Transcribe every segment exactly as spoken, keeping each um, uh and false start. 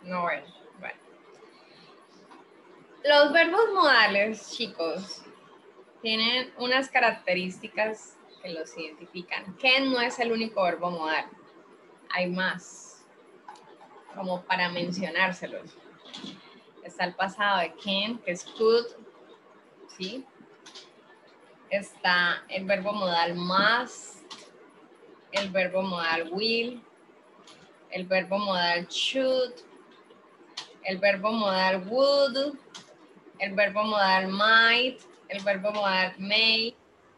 No es. Bueno. Los verbos modales, chicos, tienen unas características que los identifican. Can no es el único verbo modal. Hay más, como para mencionárselos. Está el pasado de can, que es could, ¿sí? Está el verbo modal must, el verbo modal will, el verbo modal should, el verbo modal would, el verbo modal might, el verbo modal may.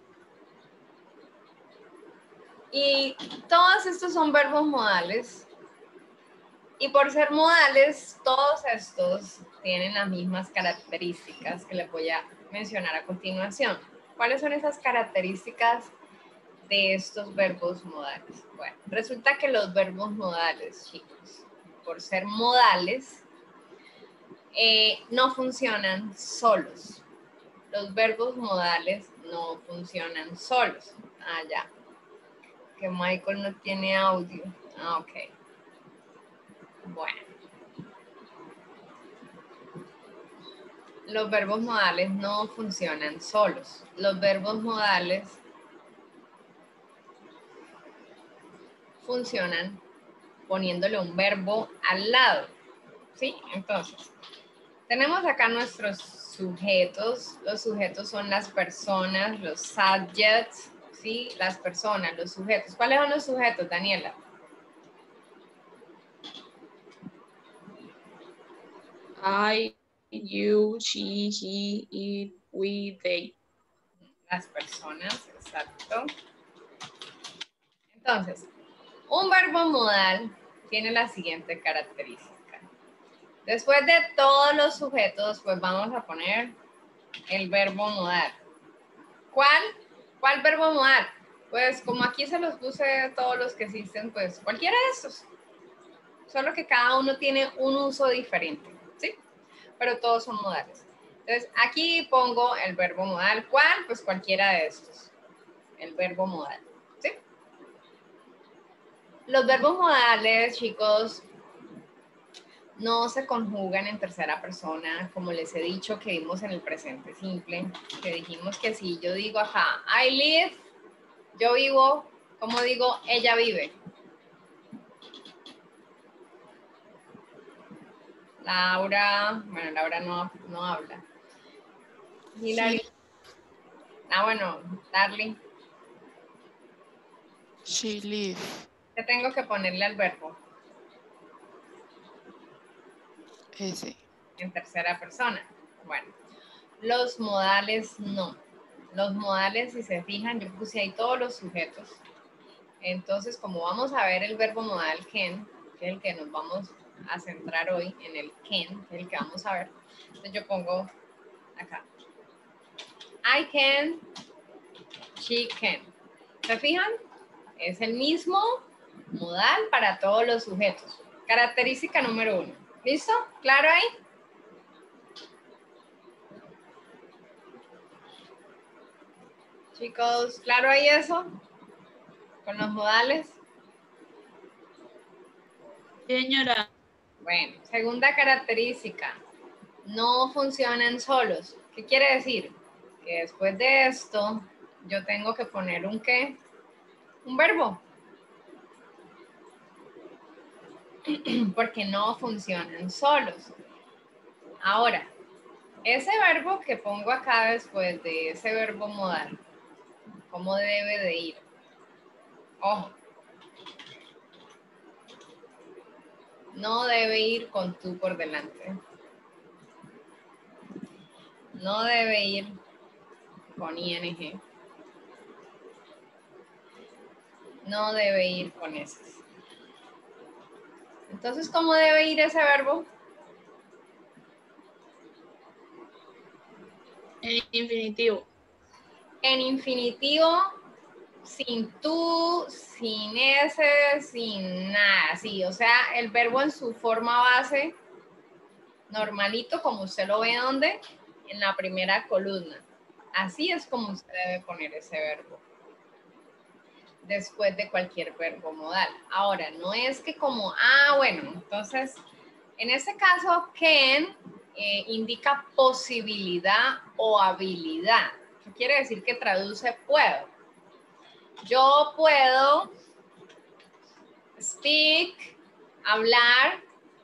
Y todos estos son verbos modales. Y por ser modales, todos estos tienen las mismas características que les voy a mencionar a continuación. ¿Cuáles son esas características de estos verbos modales? Bueno, resulta que los verbos modales, chicos, por ser modales, eh, no funcionan solos. Los verbos modales no funcionan solos. Ah, ya. Que Michael no tiene audio. Ah, ok. Bueno. Los verbos modales no funcionan solos. Los verbos modales funcionan poniéndole un verbo al lado. ¿Sí? Entonces, tenemos acá nuestros sujetos. Los sujetos son las personas, los subjects, ¿sí? Las personas, los sujetos. ¿Cuáles son los sujetos, Daniela? I, you, she, he, it, we, they. Las personas, exacto. Entonces, un verbo modal tiene la siguiente característica. Después de todos los sujetos, pues vamos a poner el verbo modal. ¿Cuál? ¿Cuál verbo modal? Pues como aquí se los puse todos los que existen, pues cualquiera de estos. Solo que cada uno tiene un uso diferente, ¿sí? Pero todos son modales. Entonces, aquí pongo el verbo modal. ¿Cuál? Pues cualquiera de estos. El verbo modal, ¿sí? Los verbos modales, chicos, no se conjugan en tercera persona, como les he dicho que vimos en el presente simple, que dijimos que si yo digo acá, I live, yo vivo, ¿cómo digo? Ella vive. Laura, bueno, Laura no, no habla. Hilary. She, Ah, bueno, Darling. she live. ¿Qué tengo que ponerle al verbo? Ese. En tercera persona. Bueno, los modales no. Los modales, si se fijan, yo puse ahí todos los sujetos. Entonces, como vamos a ver el verbo modal can, que es el que nos vamos a centrar hoy en el can, que es el que vamos a ver, entonces yo pongo acá. I can, she can. ¿Se fijan? Es el mismo modal para todos los sujetos. Característica número uno. ¿Listo? ¿Claro ahí? Chicos, ¿claro ahí eso? Con los modales. Señora. Bueno, segunda característica. No funcionan solos. ¿Qué quiere decir? Que después de esto, yo tengo que poner un qué, un verbo. Porque no funcionan solos. Ahora, ese verbo que pongo acá después de ese verbo modal, ¿cómo debe de ir? Ojo. No debe ir con tú por delante. No debe ir con ing. No debe ir con eses. Entonces, ¿cómo debe ir ese verbo? En infinitivo. En infinitivo, sin tú, sin ese, sin nada. Sí, o sea, el verbo en su forma base, normalito, como usted lo ve, ¿dónde? En la primera columna. Así es como usted debe poner ese verbo. Después de cualquier verbo modal. Ahora, no es que como, ah, bueno, entonces En este caso, can eh, indica posibilidad o habilidad. ¿Qué quiere decir que traduce puedo? Yo puedo speak, hablar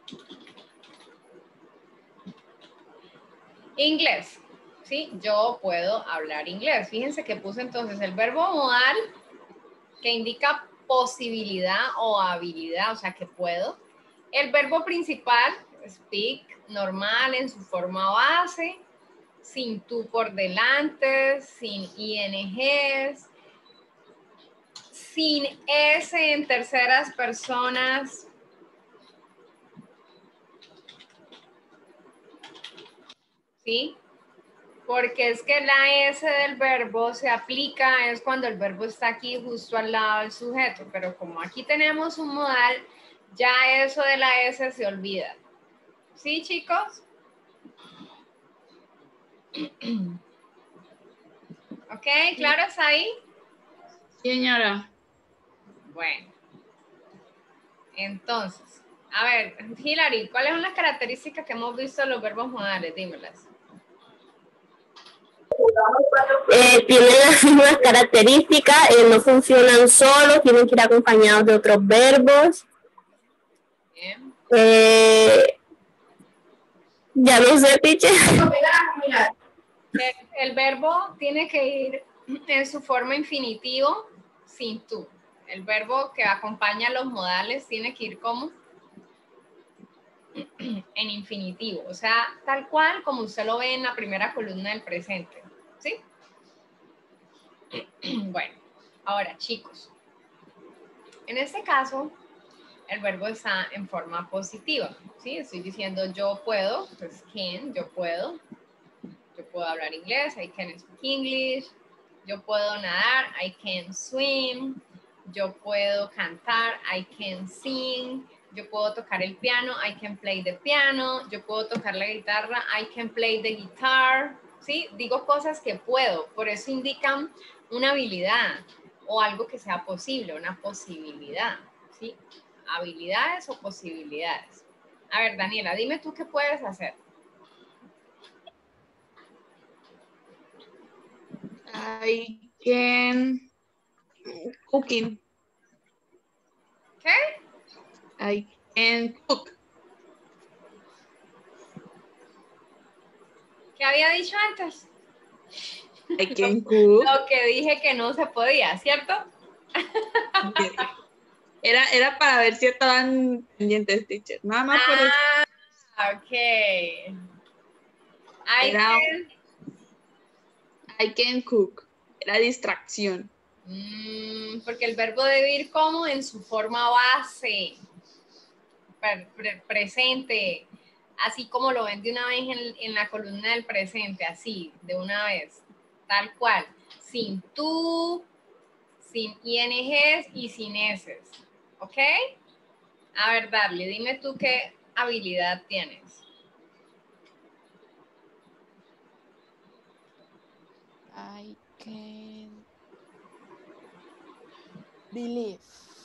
inglés. ¿Sí? Yo puedo hablar inglés. Fíjense que puse entonces el verbo modal que indica posibilidad o habilidad, o sea que puedo. El verbo principal, speak, normal en su forma base, sin tú por delante, sin ings, sin s en terceras personas. ¿Sí? Porque es que la S del verbo se aplica, es cuando el verbo está aquí justo al lado del sujeto, pero como aquí tenemos un modal, ya eso de la S se olvida. ¿Sí, chicos? ¿Ok? ¿Claro es ahí? Señora. Bueno. Entonces, a ver, Hilary, ¿cuáles son las características que hemos visto de los verbos modales? Dímelas. Eh, tienen las mismas características, eh, no funcionan solos, tienen que ir acompañados de otros verbos. Bien. Eh, ya no sé, teacher. El, el verbo tiene que ir en su forma infinitivo sin tú. El verbo que acompaña a los modales tiene que ir como en infinitivo, o sea, tal cual como usted lo ve en la primera columna del presente. ¿Sí? Bueno, ahora chicos, en este caso el verbo está en forma positiva, ¿sí? Estoy diciendo yo puedo, pues can, yo puedo. Yo puedo hablar inglés, I can speak English. Yo puedo nadar, I can swim. Yo puedo cantar, I can sing. Yo puedo tocar el piano, I can play the piano. Yo puedo tocar la guitarra, I can play the guitar. ¿Sí? Digo cosas que puedo, por eso indican una habilidad o algo que sea posible, una posibilidad. ¿Sí? Habilidades o posibilidades. A ver, Daniela, dime tú qué puedes hacer. I can cooking. ¿Qué? I can cook. ¿Qué había dicho antes? I can cook. Lo que dije que no se podía, ¿cierto? Era, era para ver si estaban pendientes, teacher. Nada más por eso. Ah, ok. I Era, can... I can cook. Era distracción. Mm, porque el verbo debe ir como en su forma base, pre pre presente, así como lo ven de una vez en, en la columna del presente, así, de una vez, tal cual, sin tú, sin ings y sin s, ¿ok? A ver, Darly, dime tú qué habilidad tienes. I can believe.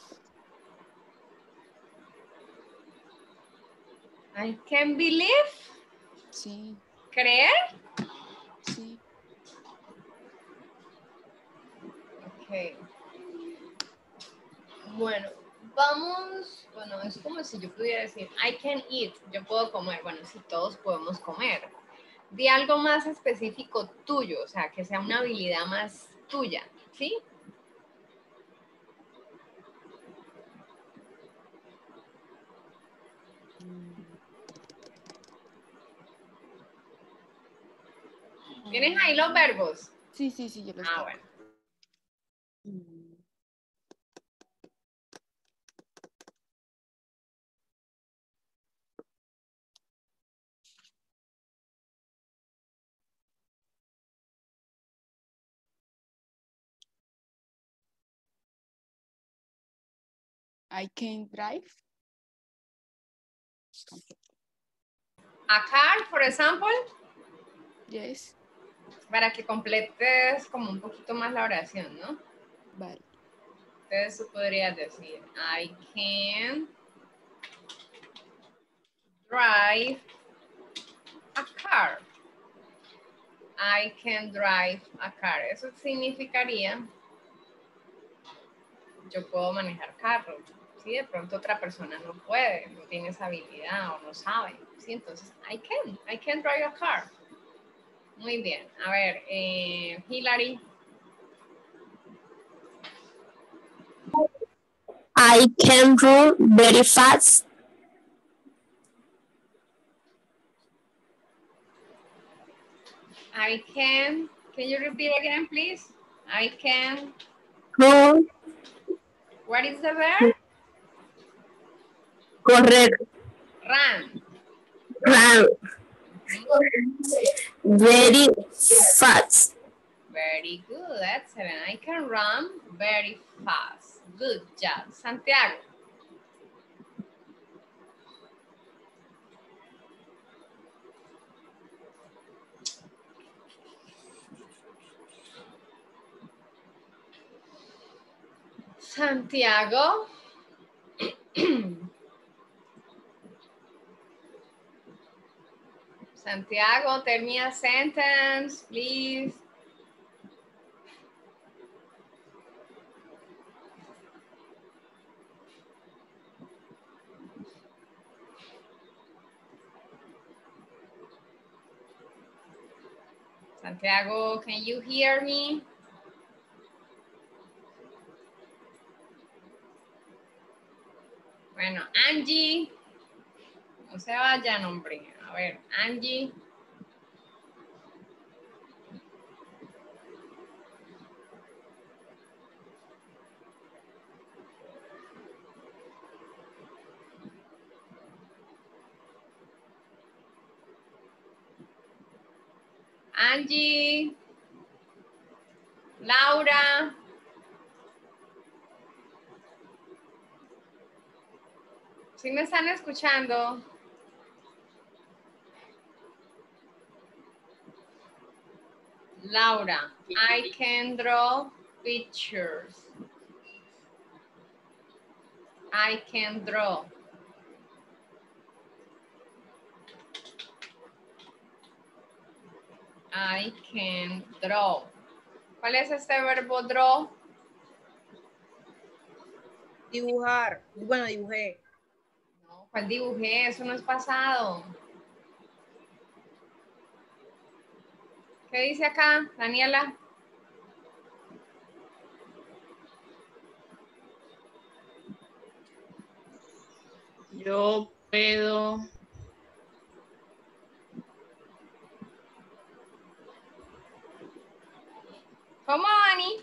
I can believe. Sí, ¿Creer? sí. Ok. Bueno, vamos, bueno, es como si yo pudiera decir, I can eat, yo puedo comer. Bueno, sí, todos podemos comer. Di algo más específico tuyo, o sea, que sea una habilidad más tuya, ¿sí? ¿Tienes ahí los verbos? Sí, sí, sí, yo los Ah, tengo. bueno. Mm. I can drive. A car, por ejemplo, Yes. para que completes como un poquito más la oración, ¿no? Vale. Entonces tú podrías decir, I can drive a car. I can drive a car. Eso significaría, yo puedo manejar carro. Si de pronto otra persona no puede, no tiene esa habilidad o no sabe. Sí, entonces, I can. I can drive a car. Muy bien. A ver, eh, Hilary. I can run very fast. I can. Can you repeat again, please? I can. Run. What is the verb? Correr. Run. Run. Very fast. Very good. Excellent. I can run very fast. Good job. Santiago. Santiago. Santiago, tell me a sentence, please. Santiago, can you hear me? Bueno, Angie. No se vayan, hombre. A ver, Angie. Angie. Laura. ¿Sí me están escuchando? Laura, I can draw pictures. I can draw. I can draw. ¿Cuál es este verbo draw? Dibujar. Bueno, dibujé. No, ¿cuál dibujé? Eso no es pasado. ¿Qué dice acá, Daniela? Yo puedo. ¿Cómo, Dani?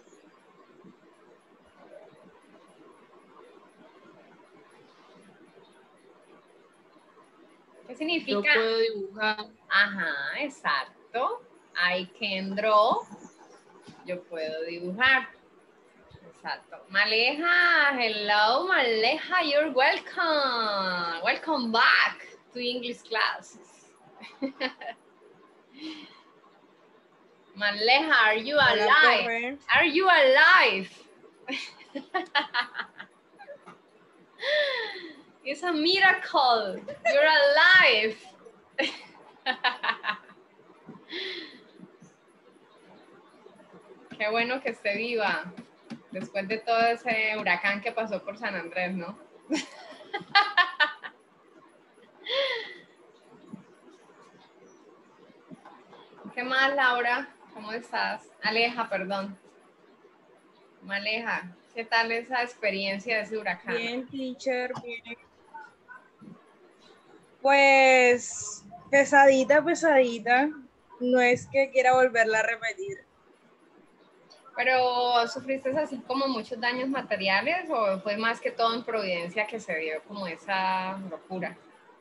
¿Qué significa? Yo puedo dibujar. Ajá, exacto. I can draw. Yo puedo dibujar. Exacto. Maleja, hello, Maleja, you're welcome. Welcome back to English classes. Maleja, are you alive? Are you alive? It's a miracle. You're alive. Qué bueno que esté viva. Después de todo ese huracán que pasó por San Andrés, ¿no? ¿Qué más, Laura? ¿Cómo estás? Aleja, perdón. Maleja, ¿qué tal esa experiencia de ese huracán? Bien, teacher, bien. Pues, pesadita, pesadita. No es que quiera volverla a repetir. Pero, ¿sufriste así como muchos daños materiales o fue más que todo en Providencia que se dio como esa locura?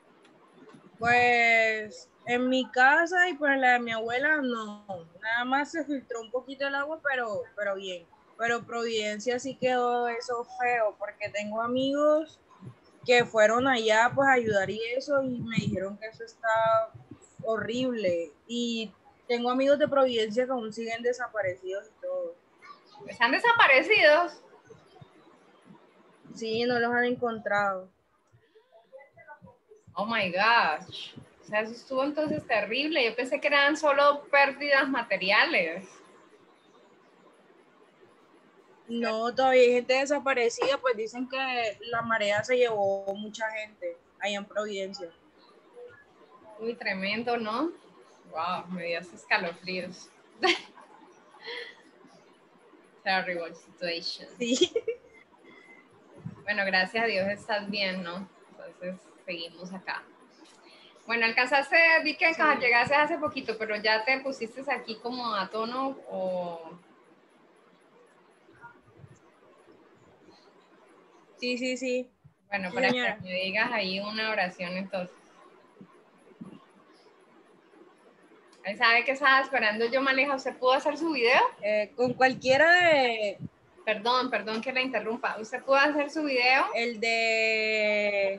Pues, en mi casa y pues la de mi abuela, no. Nada más se filtró un poquito el agua, pero, pero bien. Pero Providencia sí quedó eso feo, porque tengo amigos que fueron allá pues a ayudar y eso, y me dijeron que eso está horrible. Y tengo amigos de Providencia que aún siguen desaparecidos y todo. ¿Están desaparecidos? Sí, no los han encontrado. Oh my gosh. O sea, eso estuvo entonces terrible. Yo pensé que eran solo pérdidas materiales. No, todavía hay gente desaparecida, pues dicen que la marea se llevó mucha gente allá en Providencia. Uy, tremendo, ¿no? Wow, me dio esos escalofríos. Terrible situation. Sí. Bueno, gracias a Dios estás bien, ¿no? Entonces, seguimos acá. Bueno, alcanzaste, vi que Sí. llegaste hace poquito, pero ya te pusiste aquí como a tono o... Sí, sí, sí. Bueno, Sí, para señora. que me digas ahí una oración entonces. Él sabe que estaba esperando yo, Maleja. ¿Usted pudo hacer su video? Eh, con cualquiera de... Perdón, perdón que la interrumpa. ¿Usted pudo hacer su video? El de...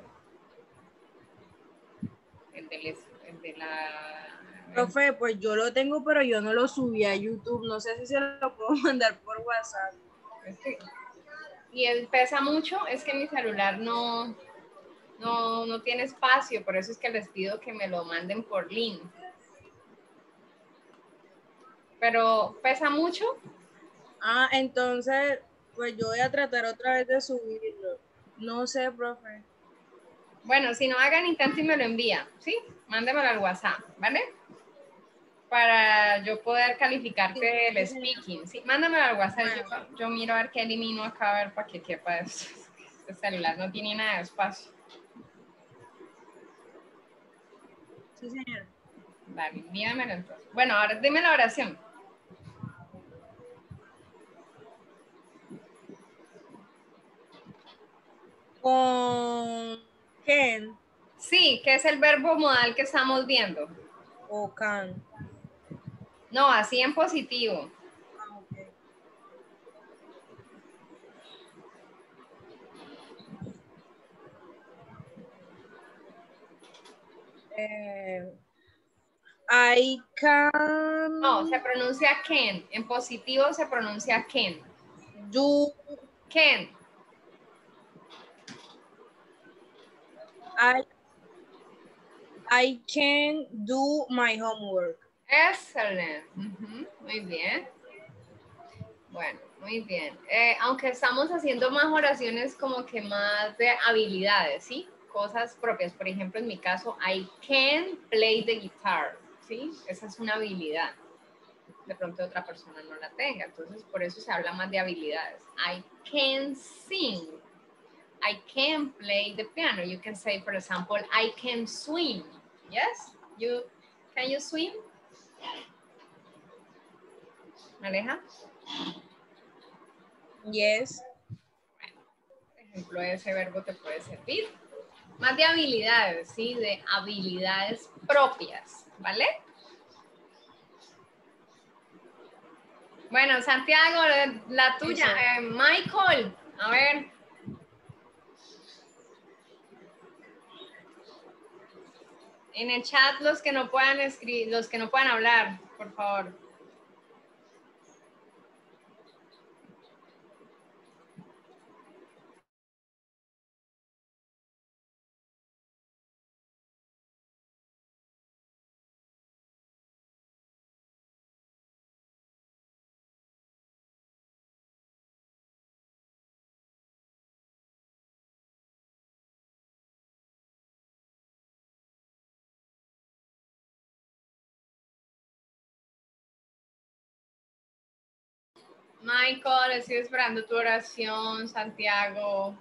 El de, les- el de la... Profe, pues yo lo tengo, pero yo no lo subí a YouTube. No sé si se lo puedo mandar por WhatsApp. Este, y él pesa mucho, es que mi celular no, no, no tiene espacio, por eso es que les pido que me lo manden por link. Pero pesa mucho. Ah, entonces, pues yo voy a tratar otra vez de subirlo. No sé, profe. Bueno, si no hagan intento y me lo envían, ¿sí? Mándemelo al WhatsApp, ¿vale? Para yo poder calificarte el Sí, sí. speaking. Sí, mándamelo al WhatsApp. Bueno. Yo, yo miro a ver qué elimino acá, a ver para que quepa esto. Este celular no tiene nada de espacio. Sí, señor. Vale, envíamelo entonces. Bueno, ahora dime la oración. Con Ken Sí, ¿qué es el verbo modal que estamos viendo? o Can. No, así en positivo. Ah, ok. Eh, I can No, se pronuncia Ken. En positivo se pronuncia Ken. do. Ken. I I can do my homework. Excelente. Uh-huh. Muy bien. Bueno, muy bien. Eh, aunque estamos haciendo más oraciones como que más de habilidades, ¿sí? Cosas propias. Por ejemplo, en mi caso, I can play the guitar, ¿sí? Esa es una habilidad. De pronto otra persona no la tenga. Entonces, por eso se habla más de habilidades. I can sing. I can play the piano. You can say, for example, I can swim. Yes? You, can you swim? Aleja? Yes. Por ejemplo, ese verbo te puede servir. Más de habilidades, ¿sí? De habilidades propias, ¿vale? Bueno, Santiago, la tuya. Eh, Michael, a ver. En el chat los que no puedan escribir, los que no puedan hablar, por favor. Michael, estoy esperando tu oración, Santiago.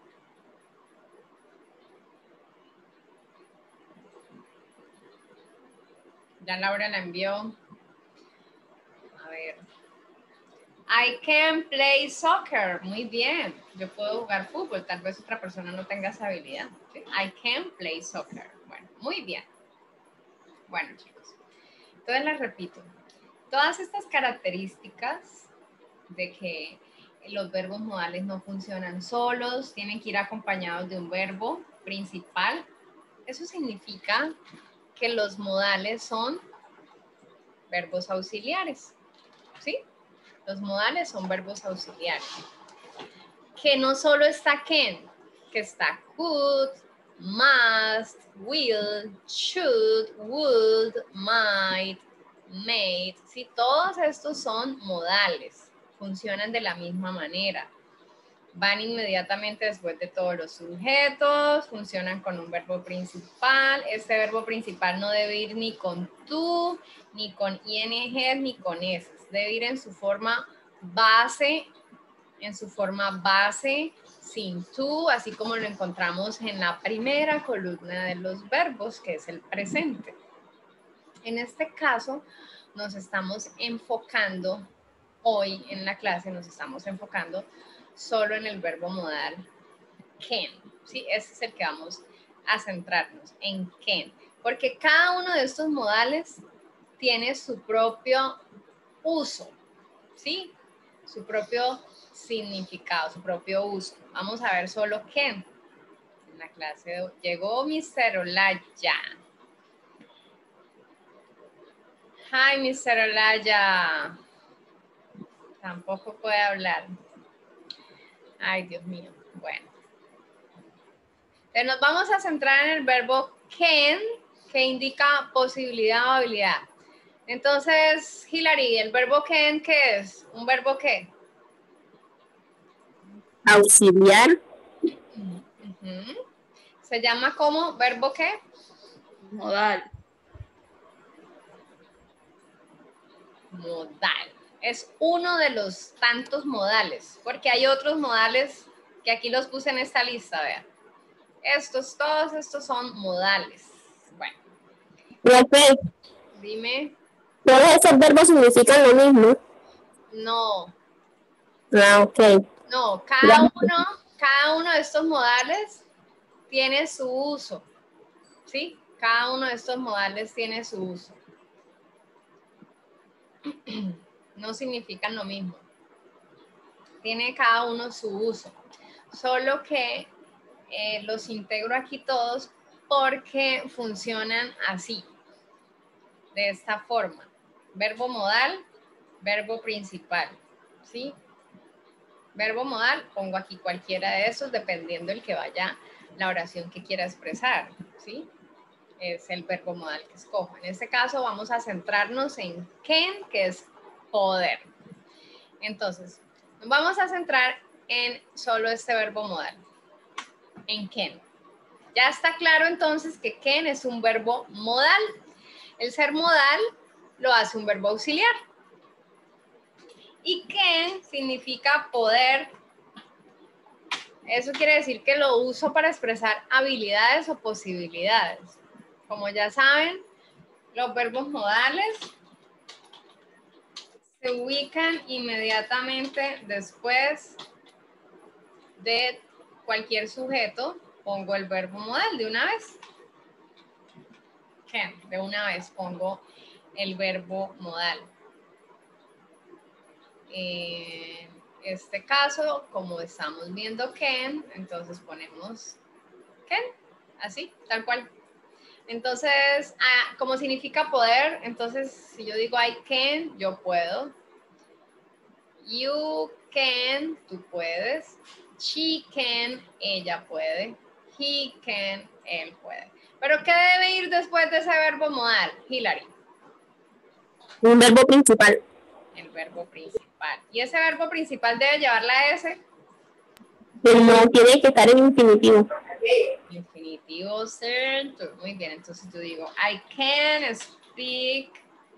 Ya Laura la envió. A ver. I can play soccer. Muy bien. Yo puedo jugar fútbol. Tal vez otra persona no tenga esa habilidad. ¿Sí? I can play soccer. Bueno, muy bien. Bueno, chicos. Entonces les repito. Todas estas características de que los verbos modales no funcionan solos, tienen que ir acompañados de un verbo principal. Eso significa que los modales son verbos auxiliares, ¿sí? Los modales son verbos auxiliares. Que no solo está can, que está could, must, will, should, would, might, may. Sí, todos estos son modales, funcionan de la misma manera. Van inmediatamente después de todos los sujetos, funcionan con un verbo principal. Este verbo principal no debe ir ni con tú, ni con ing, ni con s. Debe ir en su forma base, en su forma base, sin tú, así como lo encontramos en la primera columna de los verbos, que es el presente. En este caso, nos estamos enfocando, hoy en la clase nos estamos enfocando solo en el verbo modal can, ¿sí? Ese es el que vamos a centrarnos, en can, porque cada uno de estos modales tiene su propio uso, ¿sí? Su propio significado, su propio uso. Vamos a ver solo can. En la clase de hoy llegó mister Olaya. Hi, mister Olaya. Tampoco puede hablar. Ay, Dios mío. Bueno. Entonces nos vamos a centrar en el verbo can, que indica posibilidad o habilidad. Entonces, Hilary, ¿el verbo can qué es? ¿Un verbo qué? Auxiliar. Uh-huh. ¿Se llama como verbo qué? Modal. Modal. Es uno de los tantos modales, porque hay otros modales que aquí los puse en esta lista, vean. Estos, todos estos son modales. Bueno. Profe, Dime. ¿todos esos verbos significan lo mismo? No. Ah, ok. No, cada uno, cada uno de estos modales tiene su uso. ¿Sí? Cada uno de estos modales tiene su uso. No significan lo mismo. Tiene cada uno su uso. Solo que eh, los integro aquí todos porque funcionan así. De esta forma. Verbo modal, verbo principal. ¿Sí? Verbo modal, pongo aquí cualquiera de esos dependiendo del que vaya la oración que quiera expresar. ¿Sí? Es el verbo modal que escojo. En este caso vamos a centrarnos en can, que es poder. Entonces, nos vamos a centrar en solo este verbo modal, en can. Ya está claro entonces que can es un verbo modal. El ser modal lo hace un verbo auxiliar. Y can significa poder. Eso quiere decir que lo uso para expresar habilidades o posibilidades. Como ya saben, los verbos modales se ubican inmediatamente después de cualquier sujeto. Pongo el verbo modal de una vez. Can, de una vez pongo el verbo modal. En este caso, como estamos viendo can, entonces ponemos can, así, tal cual. Entonces, ah, como significa poder, entonces si yo digo I can, yo puedo. You can, tú puedes. She can, ella puede. He can, él puede. ¿Pero qué debe ir después de ese verbo modal, Hilary? Un verbo principal. El verbo principal. ¿Y ese verbo principal debe llevar la S? No, tiene que estar en infinitivo. Infinitivo center. Muy bien, entonces yo digo, I can speak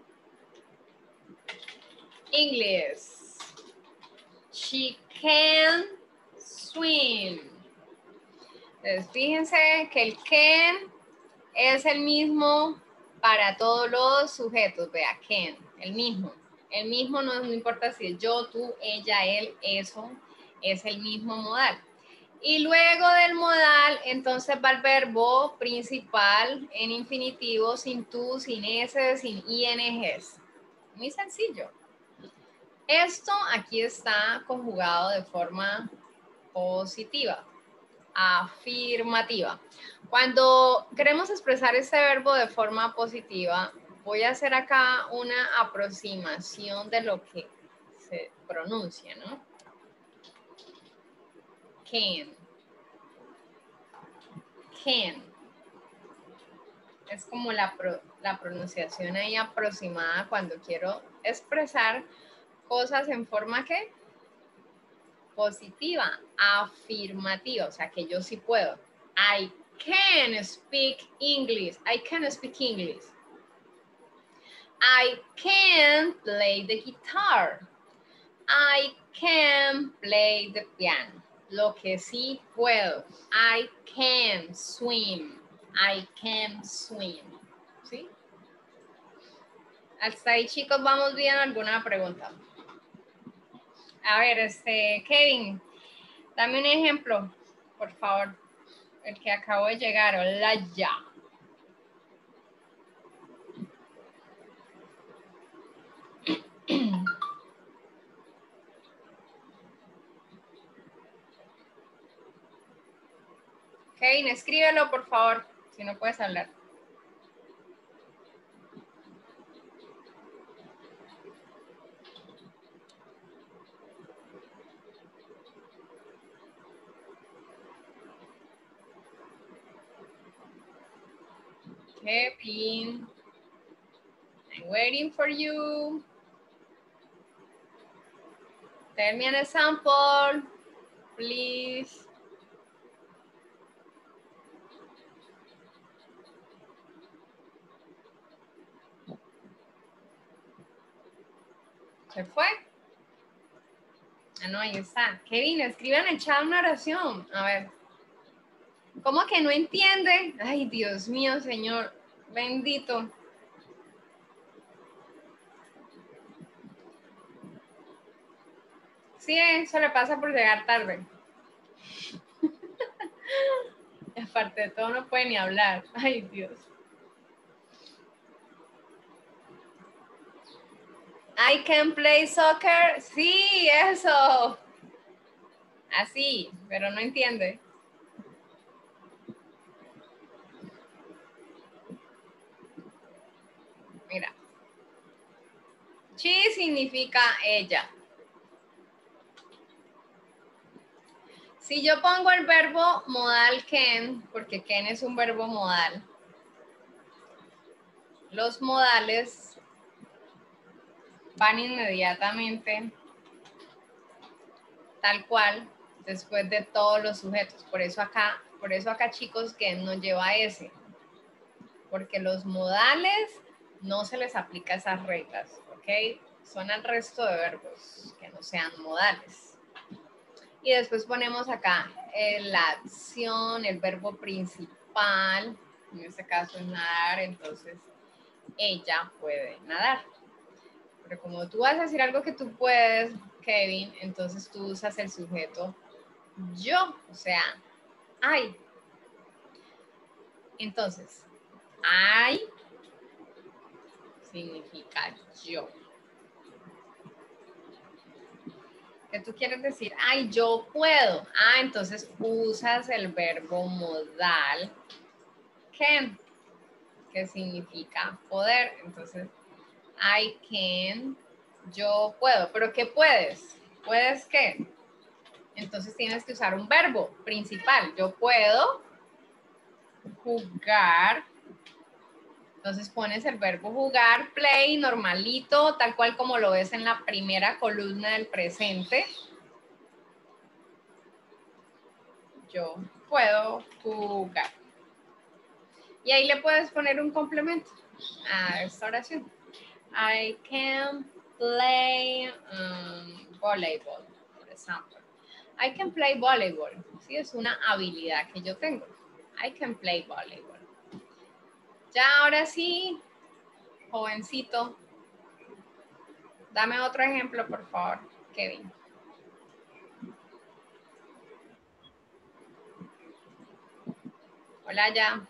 English. She can swim. Entonces, fíjense que el can es el mismo para todos los sujetos. Vea, can, el mismo. El mismo no, no importa si es yo, tú, ella, él, eso. Es el mismo modal. Y luego del modal, entonces va el verbo principal en infinitivo, sin tú, sin s, sin ings. Muy sencillo. Esto aquí está conjugado de forma positiva, afirmativa. Cuando queremos expresar este verbo de forma positiva, voy a hacer acá una aproximación de lo que se pronuncia, ¿no? Can. can. Es como la, pro, la pronunciación ahí aproximada cuando quiero expresar cosas en forma que positiva, afirmativa, o sea que yo sí puedo. I can speak English. I can speak English. I can play the guitar. I can play the piano. Lo que sí puedo. I can swim. I can swim. ¿Sí? Hasta ahí, chicos, ¿vamos bien? ¿Alguna pregunta? A ver, este, Kevin, dame un ejemplo, por favor. El que acabo de llegar, hola ya. Kevin, escríbelo, por favor, si no puedes hablar. Kevin, I'm waiting for you. Tell me an example, please. ¿Se fue? Ah, no, ahí está. Kevin, escriban en el chat una oración. A ver. ¿Cómo que no entiende? Ay, Dios mío, Señor. Bendito. Sí, eso le pasa por llegar tarde. Y aparte de todo, no puede ni hablar. Ay, Dios. I can play soccer. Sí, eso. Así, pero no entiende. Mira. She significa ella. Si yo pongo el verbo modal can, porque can es un verbo modal, los modales van inmediatamente tal cual después de todos los sujetos. Por eso acá, por eso acá, chicos, que no lleva ese. Porque los modales no se les aplica esas reglas, ¿ok? Son al resto de verbos que no sean modales. Y después ponemos acá eh, la acción, el verbo principal, en este caso es nadar, entonces ella puede nadar. Pero como tú vas a decir algo que tú puedes, Kevin, entonces tú usas el sujeto yo, o sea, I. Entonces, I significa yo. ¿Qué tú quieres decir? Ay, yo puedo. Ah, entonces usas el verbo modal can, que significa poder. Entonces, I can, yo puedo. ¿Pero qué puedes? ¿Puedes qué? Entonces tienes que usar un verbo principal. Yo puedo jugar. Entonces pones el verbo jugar, play, normalito, tal cual como lo ves en la primera columna del presente. Yo puedo jugar. Y ahí le puedes poner un complemento a esta oración. I can play um, volleyball, por ejemplo. I can play volleyball. Sí, es una habilidad que yo tengo. I can play volleyball. Ya ahora sí, jovencito, dame otro ejemplo, por favor, Kevin. Hola, ya.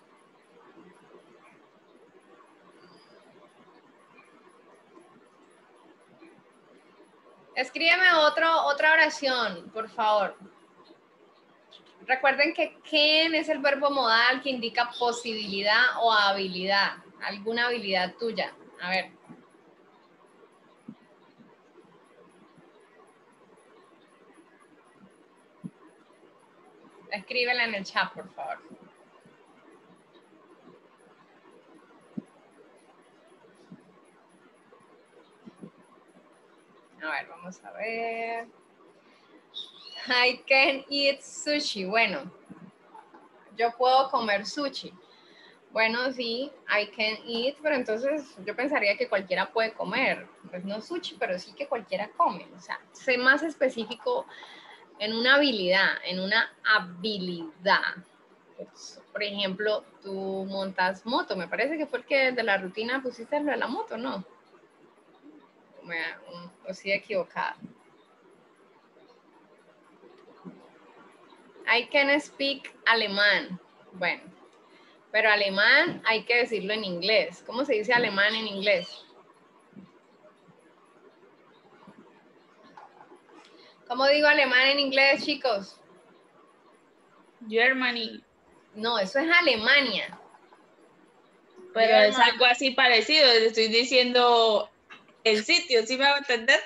Escríbeme otro, otra oración, por favor. Recuerden que can es el verbo modal que indica posibilidad o habilidad. Alguna habilidad tuya. A ver. Escríbela en el chat, por favor. ver, vamos a ver. I can eat sushi. Bueno, yo puedo comer sushi. Bueno, sí, I can eat, pero entonces yo pensaría que cualquiera puede comer. Pues no sushi, pero sí que cualquiera come. O sea, sé más específico en una habilidad, en una habilidad. Pues, por ejemplo, tú montas moto. Me parece que fue el que de la rutina pusiste lo de la moto, ¿no? Me, o sí equivocada. I can speak alemán. Bueno, pero alemán hay que decirlo en inglés. ¿Cómo se dice alemán en inglés? ¿Cómo digo alemán en inglés, chicos? Germany. No, eso es Alemania. Pero Germany. es algo así parecido. Le estoy diciendo el sitio, ¿sí me va a entender?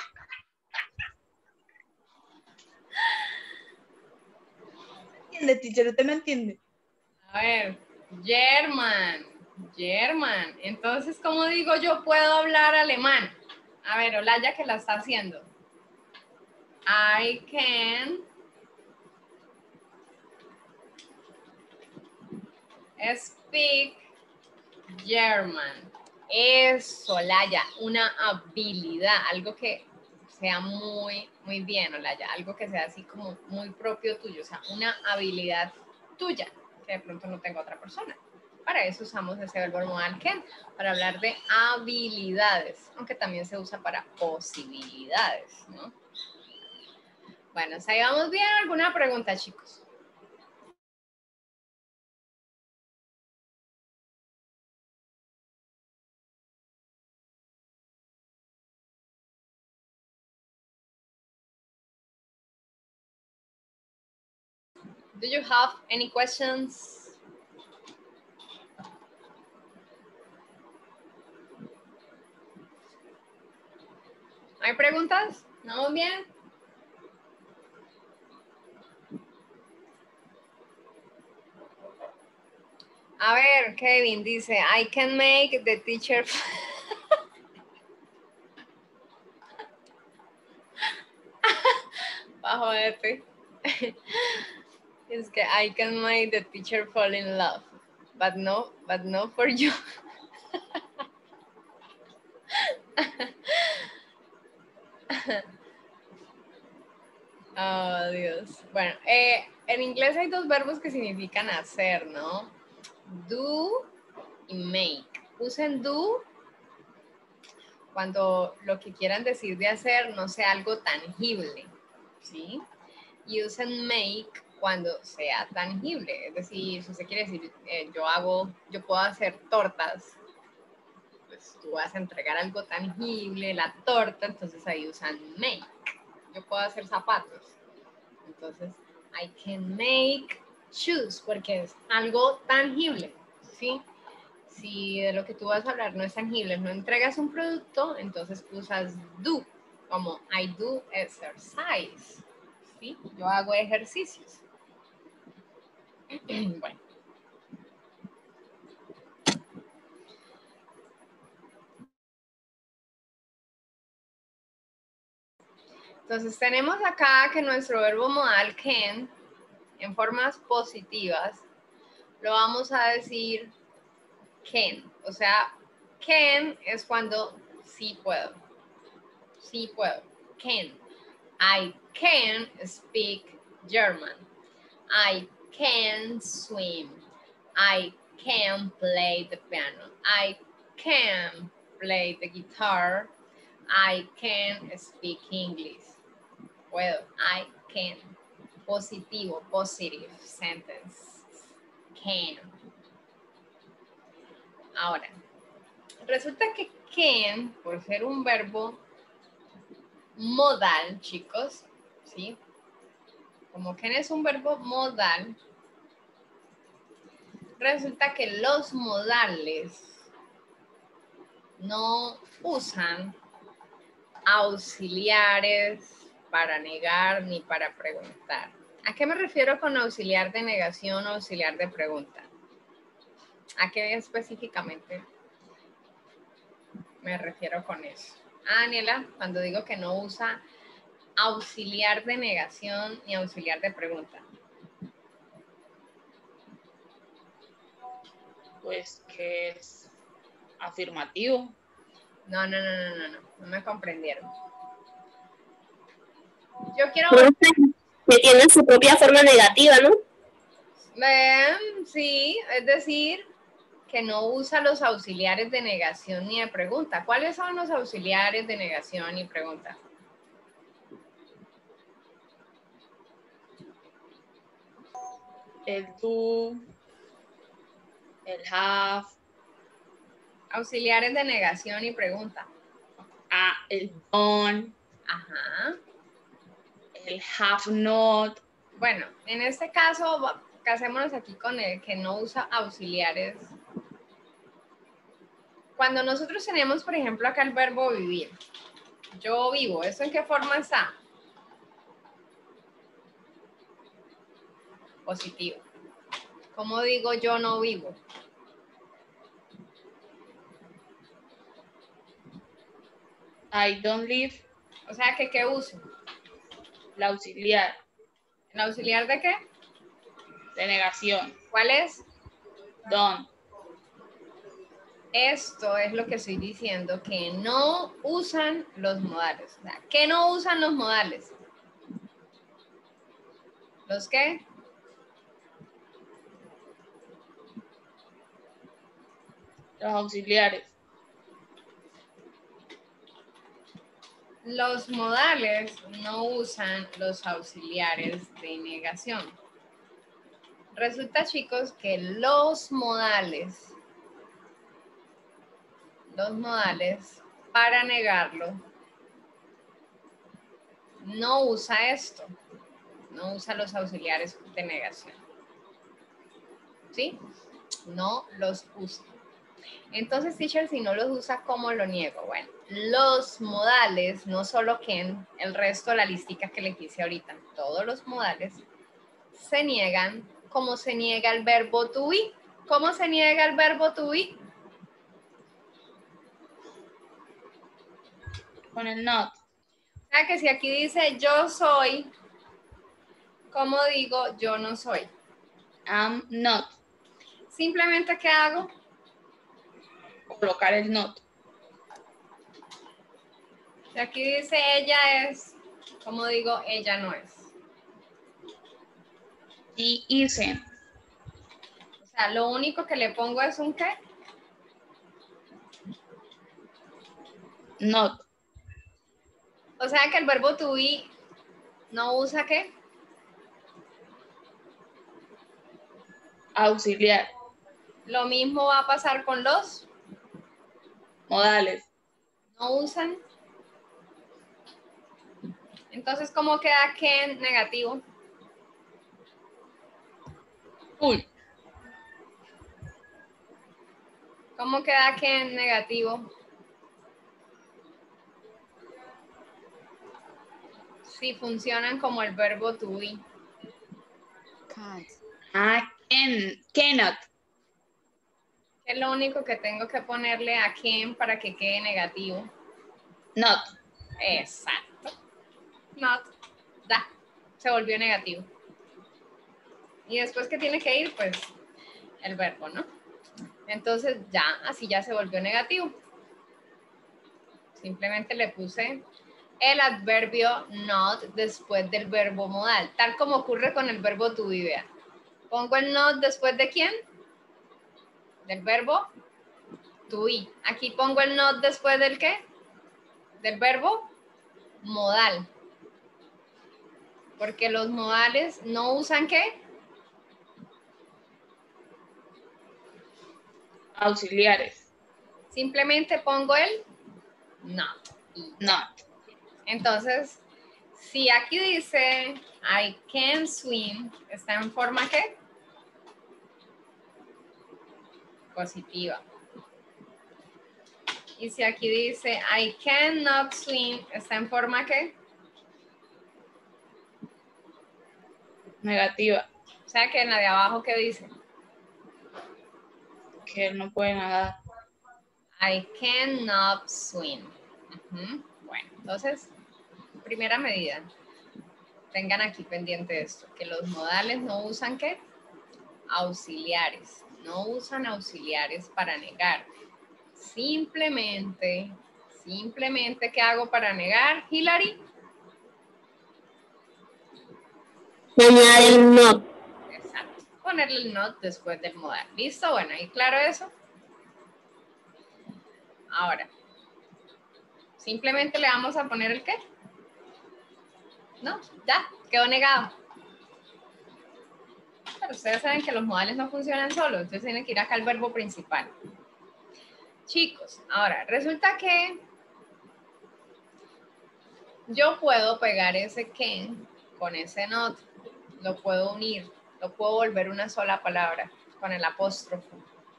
¿Entiende, teacher? ¿Usted me entiende? A ver, German. German. Entonces, ¿cómo digo yo puedo hablar alemán? A ver, Olaya que la está haciendo. I can speak German. Eso, Olaya, una habilidad, algo que sea muy, muy bien, Olaya, algo que sea así como muy propio tuyo, o sea, una habilidad tuya, que de pronto no tenga otra persona. Para eso usamos ese verbo modal can, para hablar de habilidades, aunque también se usa para posibilidades, ¿no? Bueno, ¿ahí vamos bien? ¿Alguna pregunta, chicos? Do you have any questions? ¿Hay preguntas? ¿Vamos bien? A ver, Kevin dice, I can make the teacher... Bajo F. Es que I can make the teacher fall in love. But no, but no for you. Oh, Dios. Bueno, eh, en inglés hay dos verbos que significan hacer, ¿no? Do y make. Usen do cuando lo que quieran decir de hacer no sea algo tangible, ¿sí? Y usen make cuando sea tangible. Es decir, si usted quiere decir, eh, yo hago, yo puedo hacer tortas, pues tú vas a entregar algo tangible, la torta, entonces ahí usan make. Yo puedo hacer zapatos. Entonces, I can make shoes, porque es algo tangible, ¿sí? Si de lo que tú vas a hablar no es tangible, no entregas un producto, entonces usas do, como I do exercise, ¿sí? Yo hago ejercicios. Bueno. Entonces tenemos acá que nuestro verbo modal can, en formas positivas, lo vamos a decir can. O sea, can es cuando sí puedo. Sí puedo. Can. I can speak German. I can swim. I can play the piano. I can play the guitar. I can speak English. Puedo. I can. Positivo, positive sentence. Can. Ahora, resulta que can, por ser un verbo modal, chicos, ¿sí? Como can es un verbo modal, resulta que los modales no usan auxiliares para negar ni para preguntar. ¿A qué me refiero con auxiliar de negación o auxiliar de pregunta? ¿A qué específicamente me refiero con eso? Ah, Daniela, cuando digo que no usa auxiliar de negación ni auxiliar de pregunta. Pues que es afirmativo. No, no, no, no, no, no, no me comprendieron. Yo quiero... Profe, que tiene su propia forma negativa, ¿no? Ven, sí, es decir, que no usa los auxiliares de negación ni de pregunta. ¿Cuáles son los auxiliares de negación y pregunta? El do, el have, Auxiliares de negación y pregunta. ah, el don't, Ajá. el have not. Bueno, en este caso, va- casémonos aquí con el que no usa auxiliares. Cuando nosotros tenemos, por ejemplo, acá el verbo vivir. Yo vivo, ¿eso en qué forma está? Positivo. ¿Cómo digo yo no vivo? I don't live, O sea, que ¿qué uso? el auxiliar ¿El auxiliar de qué? de negación. ¿Cuál es? Don't. Esto es lo que estoy diciendo, que no usan los modales. O sea, ¿qué no usan los modales? ¿Los qué? Los auxiliares. Los modales no usan los auxiliares de negación. Resulta, chicos, que los modales, los modales, para negarlo, no usa esto. No usa los auxiliares de negación. ¿Sí? No los usa. Entonces, teacher, si no los usa, ¿cómo lo niego? Bueno, los modales, no solo Ken, el resto de la listica que les hice ahorita, todos los modales se niegan como se niega el verbo to be. ¿Cómo se niega el verbo to be? Con el not. O sea que si aquí dice yo soy, ¿cómo digo yo no soy? Am not. Simplemente, ¿qué hago? Colocar el not. Si aquí dice ella es, ¿cómo digo ella no es? She isn't. O sea, lo único que le pongo es un ¿qué? Not. O sea que el verbo to be no usa ¿qué? Auxiliar. Lo mismo va a pasar con los, Modales. no usan. Entonces, ¿cómo queda que negativo? Full. ¿Cómo queda que negativo? Si funcionan como el verbo to be. Can't. Ah, can, cannot. ¿Qué es lo único que tengo que ponerle a can para que quede negativo? Not. Exacto. Not. Da. Se volvió negativo. Y después, ¿qué tiene que ir? Pues el verbo, ¿no? Entonces ya, así ya se volvió negativo. Simplemente le puse el adverbio not después del verbo modal, tal como ocurre con el verbo to be. Vea. Pongo el not después de quién? Del verbo to be. Aquí pongo el not después del qué? Del verbo modal. Porque los modales no usan ¿qué? Auxiliares. Simplemente pongo el not. Y ya. Not. Entonces, si aquí dice I can swim, ¿está en forma qué? Positiva. Y si aquí dice I cannot swim, ¿está en forma qué? Negativa. O sea que en la de abajo, ¿qué dice? Que él no puede nadar. I cannot swim. Ujú. Bueno, entonces, primera medida. Tengan aquí pendiente esto, que los modales no usan ¿qué? Auxiliares. No usan auxiliares para negar. Simplemente, simplemente, ¿qué hago para negar, Hilary? Añade el not. Exacto. Ponerle el not después del modal. ¿Listo? Bueno, ¿ahí claro eso? Ahora, simplemente le vamos a poner el qué. No, ya, quedó negado. Pero ustedes saben que los modales no funcionan solos, entonces tienen que ir acá al verbo principal. Chicos, ahora, resulta que yo puedo pegar ese can con ese not, lo puedo unir, lo puedo volver una sola palabra con el apóstrofo.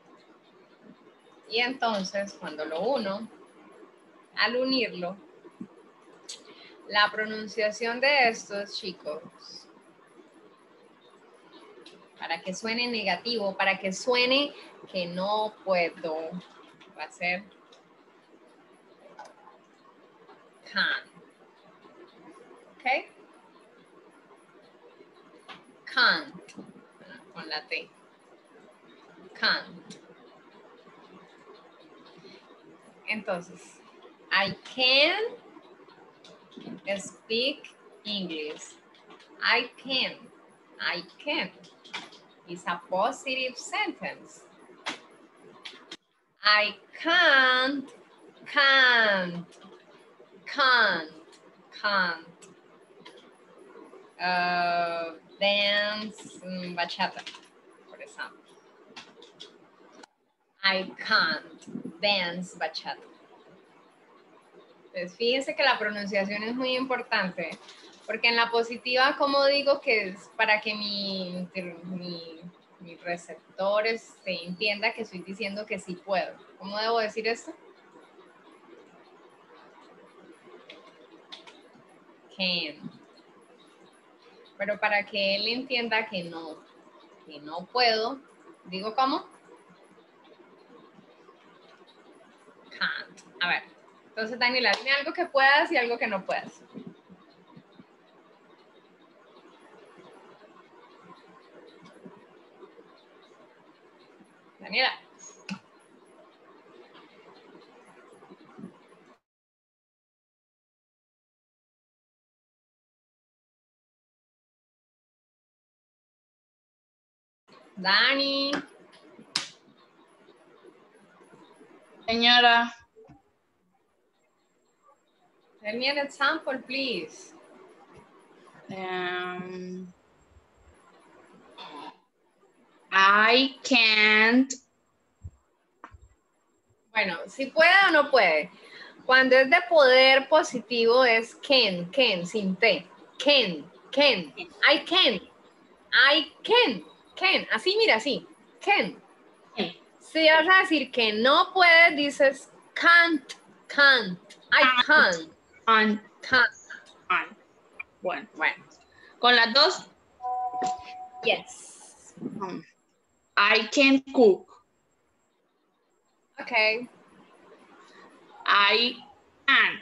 Y entonces, cuando lo uno, al unirlo, la pronunciación de estos, chicos, para que suene negativo, para que suene que no puedo, va a ser can. ¿Ok? Can't, con la T. Can't. Entonces, I can speak English. I can. I can. It's a positive sentence. I can't, can't, can't, can't. Uh, dance um, bachata, por example. I can't dance bachata. Entonces, fíjense que la pronunciación es muy importante, porque en la positiva, como digo, que es para que mi, mi, mis receptores se entienda que estoy diciendo que sí puedo. ¿Cómo debo decir esto? Can. Pero para que él entienda que no, que no puedo, digo ¿cómo? Can't. A ver, entonces Daniela, dime algo que puedas y algo que no puedas. Daniela. Dani. Señora. Tell me an example, please. Um, I can't. Bueno, si puede o no puede. Cuando es de poder positivo es can, can, sin T. Can, can. I can. I can. Can. Así, mira, así. Can. Si vas a decir que no puedes, dices can't, can't. I can't. Can't. Can't. Can't. Bueno. Bueno. Con las dos. Yes. Um, I can cook. Okay. I can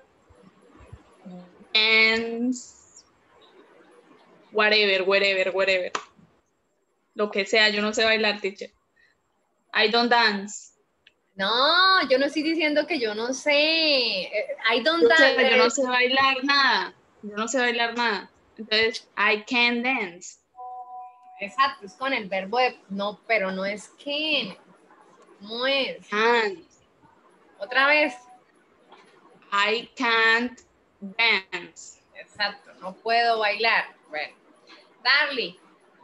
dance. Whatever, whatever, whatever. Lo que sea, yo no sé bailar, teacher. I don't dance. No, yo no estoy diciendo que yo no sé. I don't Yo, dance. sé, yo no sé bailar nada. Yo no sé bailar nada. Entonces, I can dance. Exacto, es con el verbo de no, pero no es can. No es. Can. Otra vez. I can't dance. Exacto, no puedo bailar. Bueno, Darly.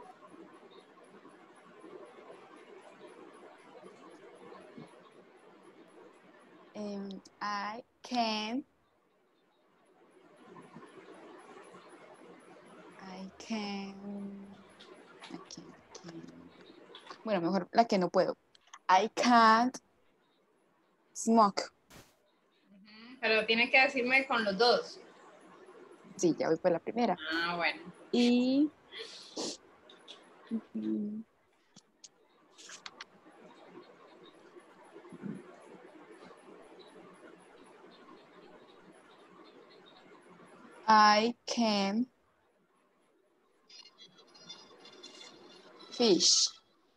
Um, I can. I can. I can, can. Bueno, mejor la que no puedo. I can't smoke. Pero tiene que decirme con los dos. Sí, ya voy por la primera. Ah, bueno. Y. mm, I can fish.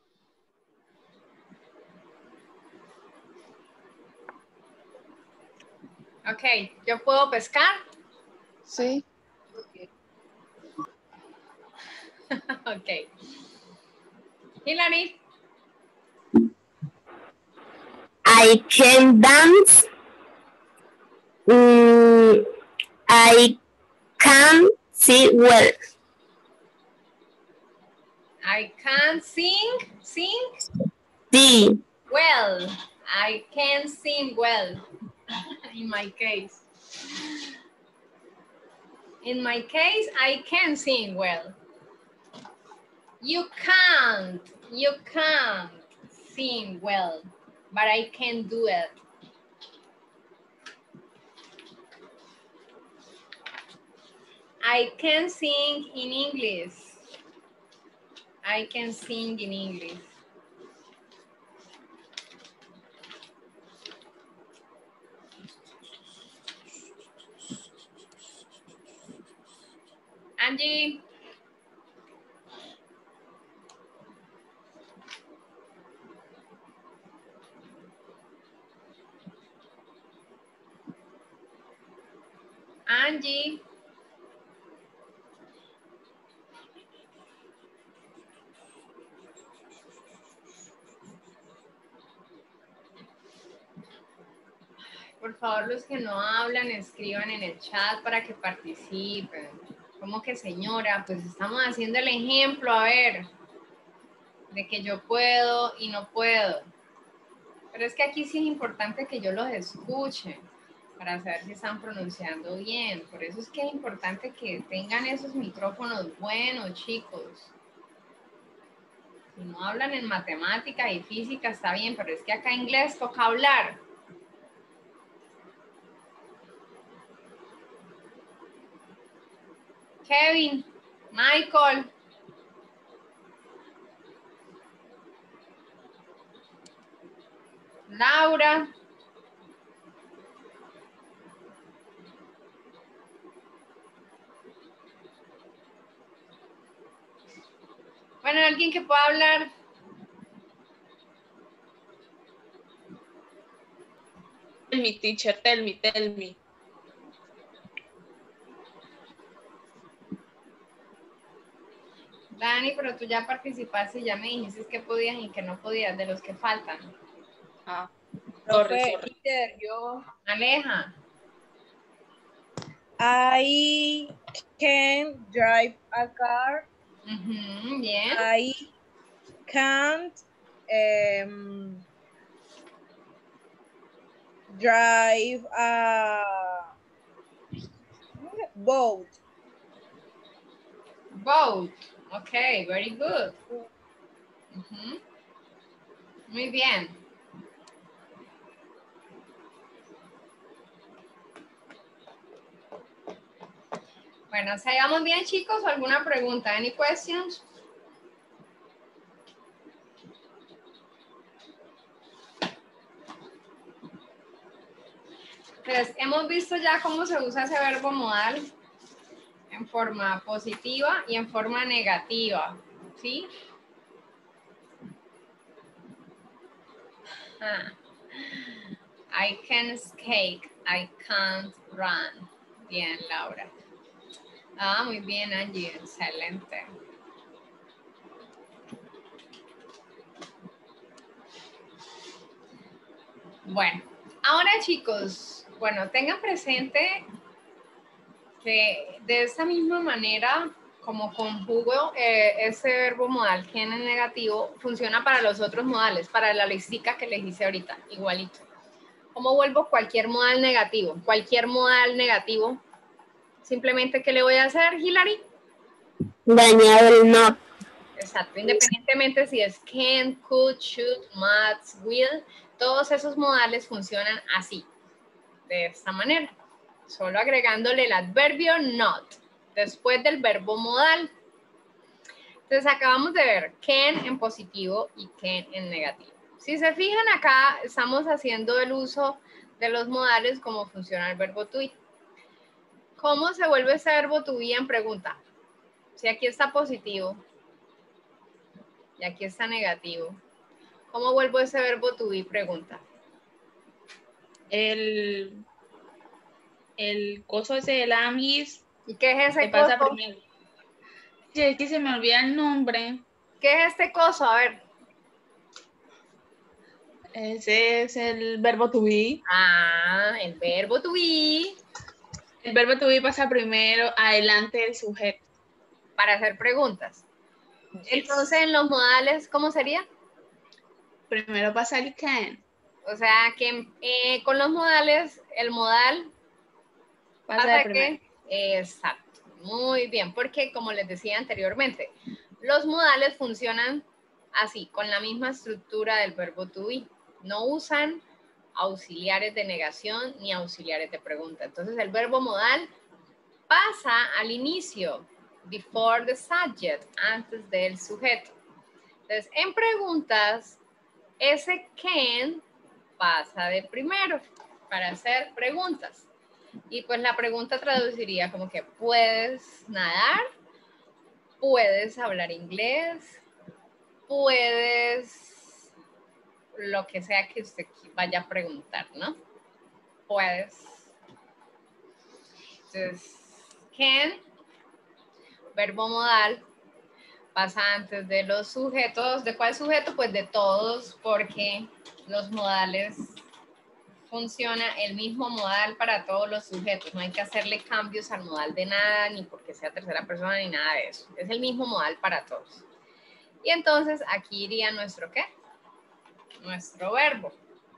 Ok, ¿yo puedo pescar? Sí. Ok. Hilary. I can dance. Mm, I can see well. I can sing. Sing? Sí. Well. I can sing well. In my case. In my case, I can sing well. You can't. You can't sing well. But I can do it. I can sing in English. I can sing in English. Angie. Angie. Por favor, los que no hablan, escriban en el chat para que participen. ¿Cómo que señora? Pues estamos haciendo el ejemplo, a ver, de que yo puedo y no puedo. Pero es que aquí sí es importante que yo los escuche para saber si están pronunciando bien. Por eso es que es importante que tengan esos micrófonos buenos, chicos. Si no hablan en matemática y física está bien, pero es que acá en inglés toca hablar. Kevin, Michael. Laura. Bueno, alguien que pueda hablar. Tell me, teacher, tell me, tell me. Dani, pero tú ya participaste y ya me dijiste que podías y que no podías, de los que faltan. Ah, Profe, sorry, sorry. teacher, yo. Aleja. I can drive a car. Ujú, bien. I can't um, drive a boat. Boat. Ok, very good. Ujú. Muy bien. Bueno, ¿se vamos bien, chicos? ¿Alguna pregunta? Any questions? Entonces, hemos visto ya cómo se usa ese verbo modal en forma positiva y en forma negativa, ¿sí? Ah. I can skate, I can't run. Bien, Laura. Ah, muy bien, Angie, excelente. Bueno, ahora chicos, bueno, tengan presente que de esta misma manera, como conjugo eh, ese verbo modal que en el negativo, funciona para los otros modales, para la listica que les hice ahorita, igualito. ¿Cómo vuelvo cualquier modal negativo? Cualquier modal negativo. Simplemente, ¿qué le voy a hacer, Hilary? Dañado el not. Exacto, independientemente si es can, could, should, must, will, todos esos modales funcionan así, de esta manera. Solo agregándole el adverbio not, después del verbo modal. Entonces acabamos de ver can en positivo y can en negativo. Si se fijan acá, estamos haciendo el uso de los modales como funciona el verbo to be. ¿Cómo se vuelve ese verbo to be en pregunta? Si aquí está positivo y aquí está negativo, ¿cómo vuelvo ese verbo to be pregunta? El, el coso ese del amis ¿Y qué es ese se pasa coso? primero. Sí, es que se me olvida el nombre. ¿Qué es este coso? A ver. Ese es el verbo to be. Ah, el verbo to be El verbo to be pasa primero adelante del sujeto. para hacer preguntas. Yes. Entonces, en los modales, ¿cómo sería? Primero pasa el can. O sea, que eh, con los modales, el modal Pasa pasa de primero. que... Exacto. Muy bien, porque como les decía anteriormente, los modales funcionan así, con la misma estructura del verbo to be. No usan auxiliares de negación ni auxiliares de pregunta. Entonces, el verbo modal pasa al inicio, before the subject, antes del sujeto. Entonces, en preguntas, ese can pasa de primero para hacer preguntas. Y pues la pregunta traduciría como que ¿puedes nadar? ¿Puedes hablar inglés? ¿Puedes lo que sea que usted vaya a preguntar, ¿no? Puedes. Entonces, can, verbo modal, pasa antes de los sujetos. ¿De cuál sujeto? Pues de todos, porque los modales funciona el mismo modal para todos los sujetos. No hay que hacerle cambios al modal de nada, ni porque sea tercera persona, ni nada de eso. Es el mismo modal para todos. Y entonces aquí iría nuestro ¿qué? Nuestro verbo.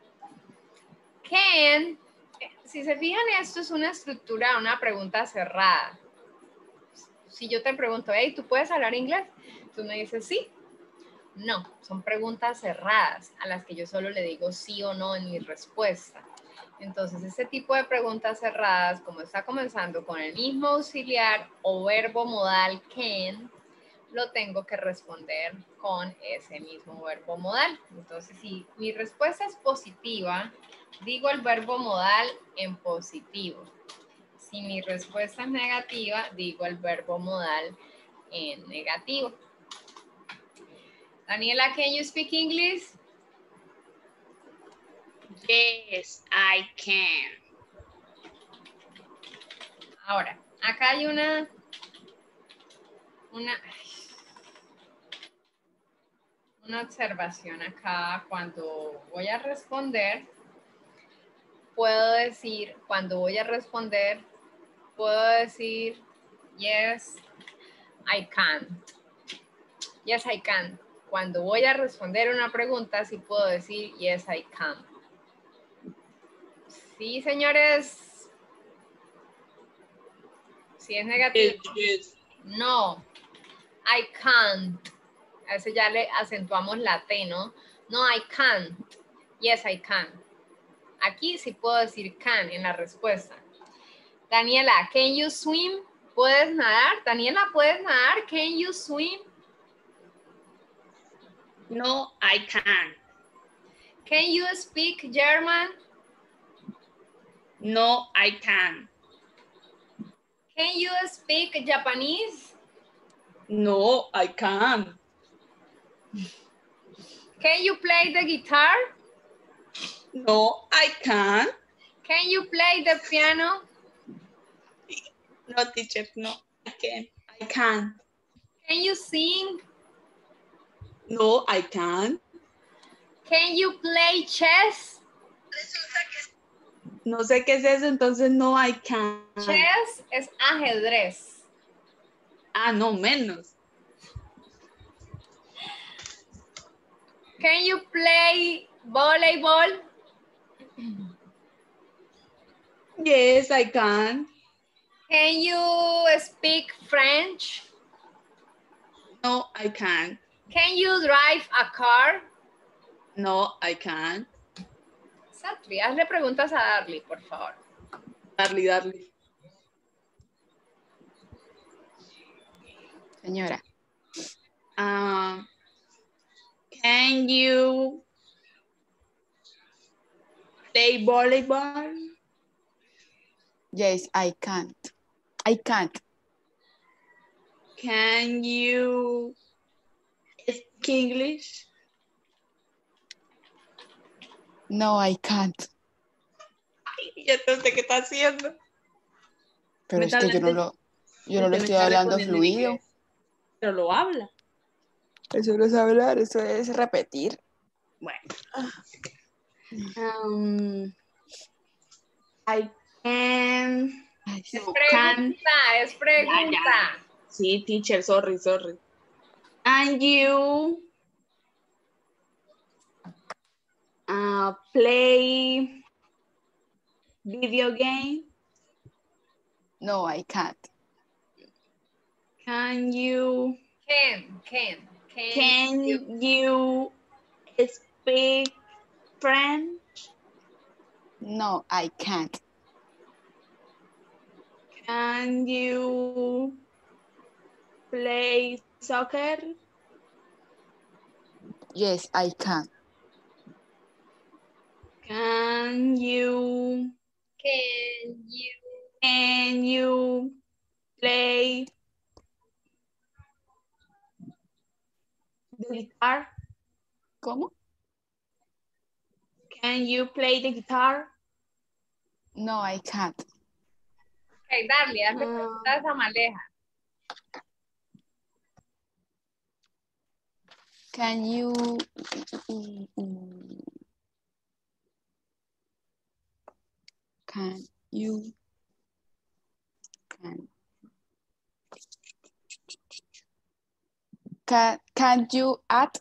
Can, si se fijan, esto es una estructura, una pregunta cerrada. Si yo te pregunto, hey, ¿tú puedes hablar inglés? Tú me dices sí. No, son preguntas cerradas a las que yo solo le digo sí o no en mi respuesta. Entonces, este tipo de preguntas cerradas, como está comenzando con el mismo auxiliar o verbo modal can, lo tengo que responder con ese mismo verbo modal. Entonces, si mi respuesta es positiva, digo el verbo modal en positivo. Si mi respuesta es negativa, digo el verbo modal en negativo. Daniela, can you speak English? Yes, I can. Ahora, acá hay una, una, una observación acá. Cuando voy a responder, puedo decir, cuando voy a responder, puedo decir, yes, I can. Yes, I can. Cuando voy a responder una pregunta, sí puedo decir, yes, I can. Sí, señores. Si es negativo. Yes, yes. No, I can't. A ese ya le acentuamos la T, ¿no? No, I can't. Yes, I can. Aquí sí puedo decir can en la respuesta. Daniela, can you swim? ¿Puedes nadar? Daniela, ¿puedes nadar? Can you swim? No, I can. Can you speak German? No, I can. Can you speak Japanese? No, I can. Can you play the guitar? No, I can. Can you play the piano? No, teacher, no, I can. I can. Can you sing? No, I can. Can you play chess? No sé qué es eso, entonces no, I can. Chess es ajedrez. Ah, no, menos. Can you play volleyball? Yes, I can. Can you speak French? No, I can. Can you drive a car? No, I can. Exacto. Hazle preguntas a Darly, por favor. Darly, Darly. Señora, Um, can you play volleyball? yes, I can't. I can't. Can you speak English? No, I can't. Ay, ya no sé qué está haciendo. Pero Me es está que yo no hablando- lo, yo no lo Usted me estoy está hablando respondiendo en fluido. inglés. Pero lo habla. Eso no es hablar, eso es repetir. Bueno. Um, I can. Ay, sí. No, can. Pregunta, es pregunta. Sí, teacher, sorry, sorry. And you uh, play video game? No, I can't. Can you Can, can, can. can you- you speak French? No, I can't. Can you play soccer? Yes, I can. Can you Can you can you play the guitar? ¿Cómo? Can you play the guitar? No, I can't. Ok, dale, hazle Ah. preguntas a Maleja. Can you mm, mm, can you can can can you add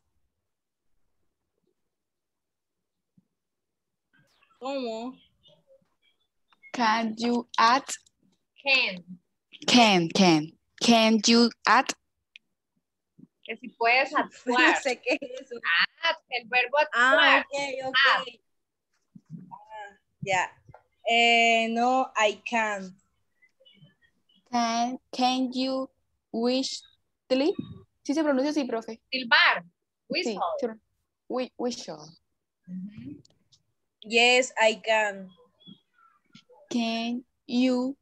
¿Cómo? can you add Can, can can can you add que si puedes No actuar. sé qué es eso. Ah, el verbo Ah, actuar. ok, ok. Ah. Ah, ya. Eh, no, I can't. can can you wish sleep? Sí se pronuncia así, profe. Silbar. Sí, Whistle. se pro- wi- whistle. Ujú. Yes, I can. Can you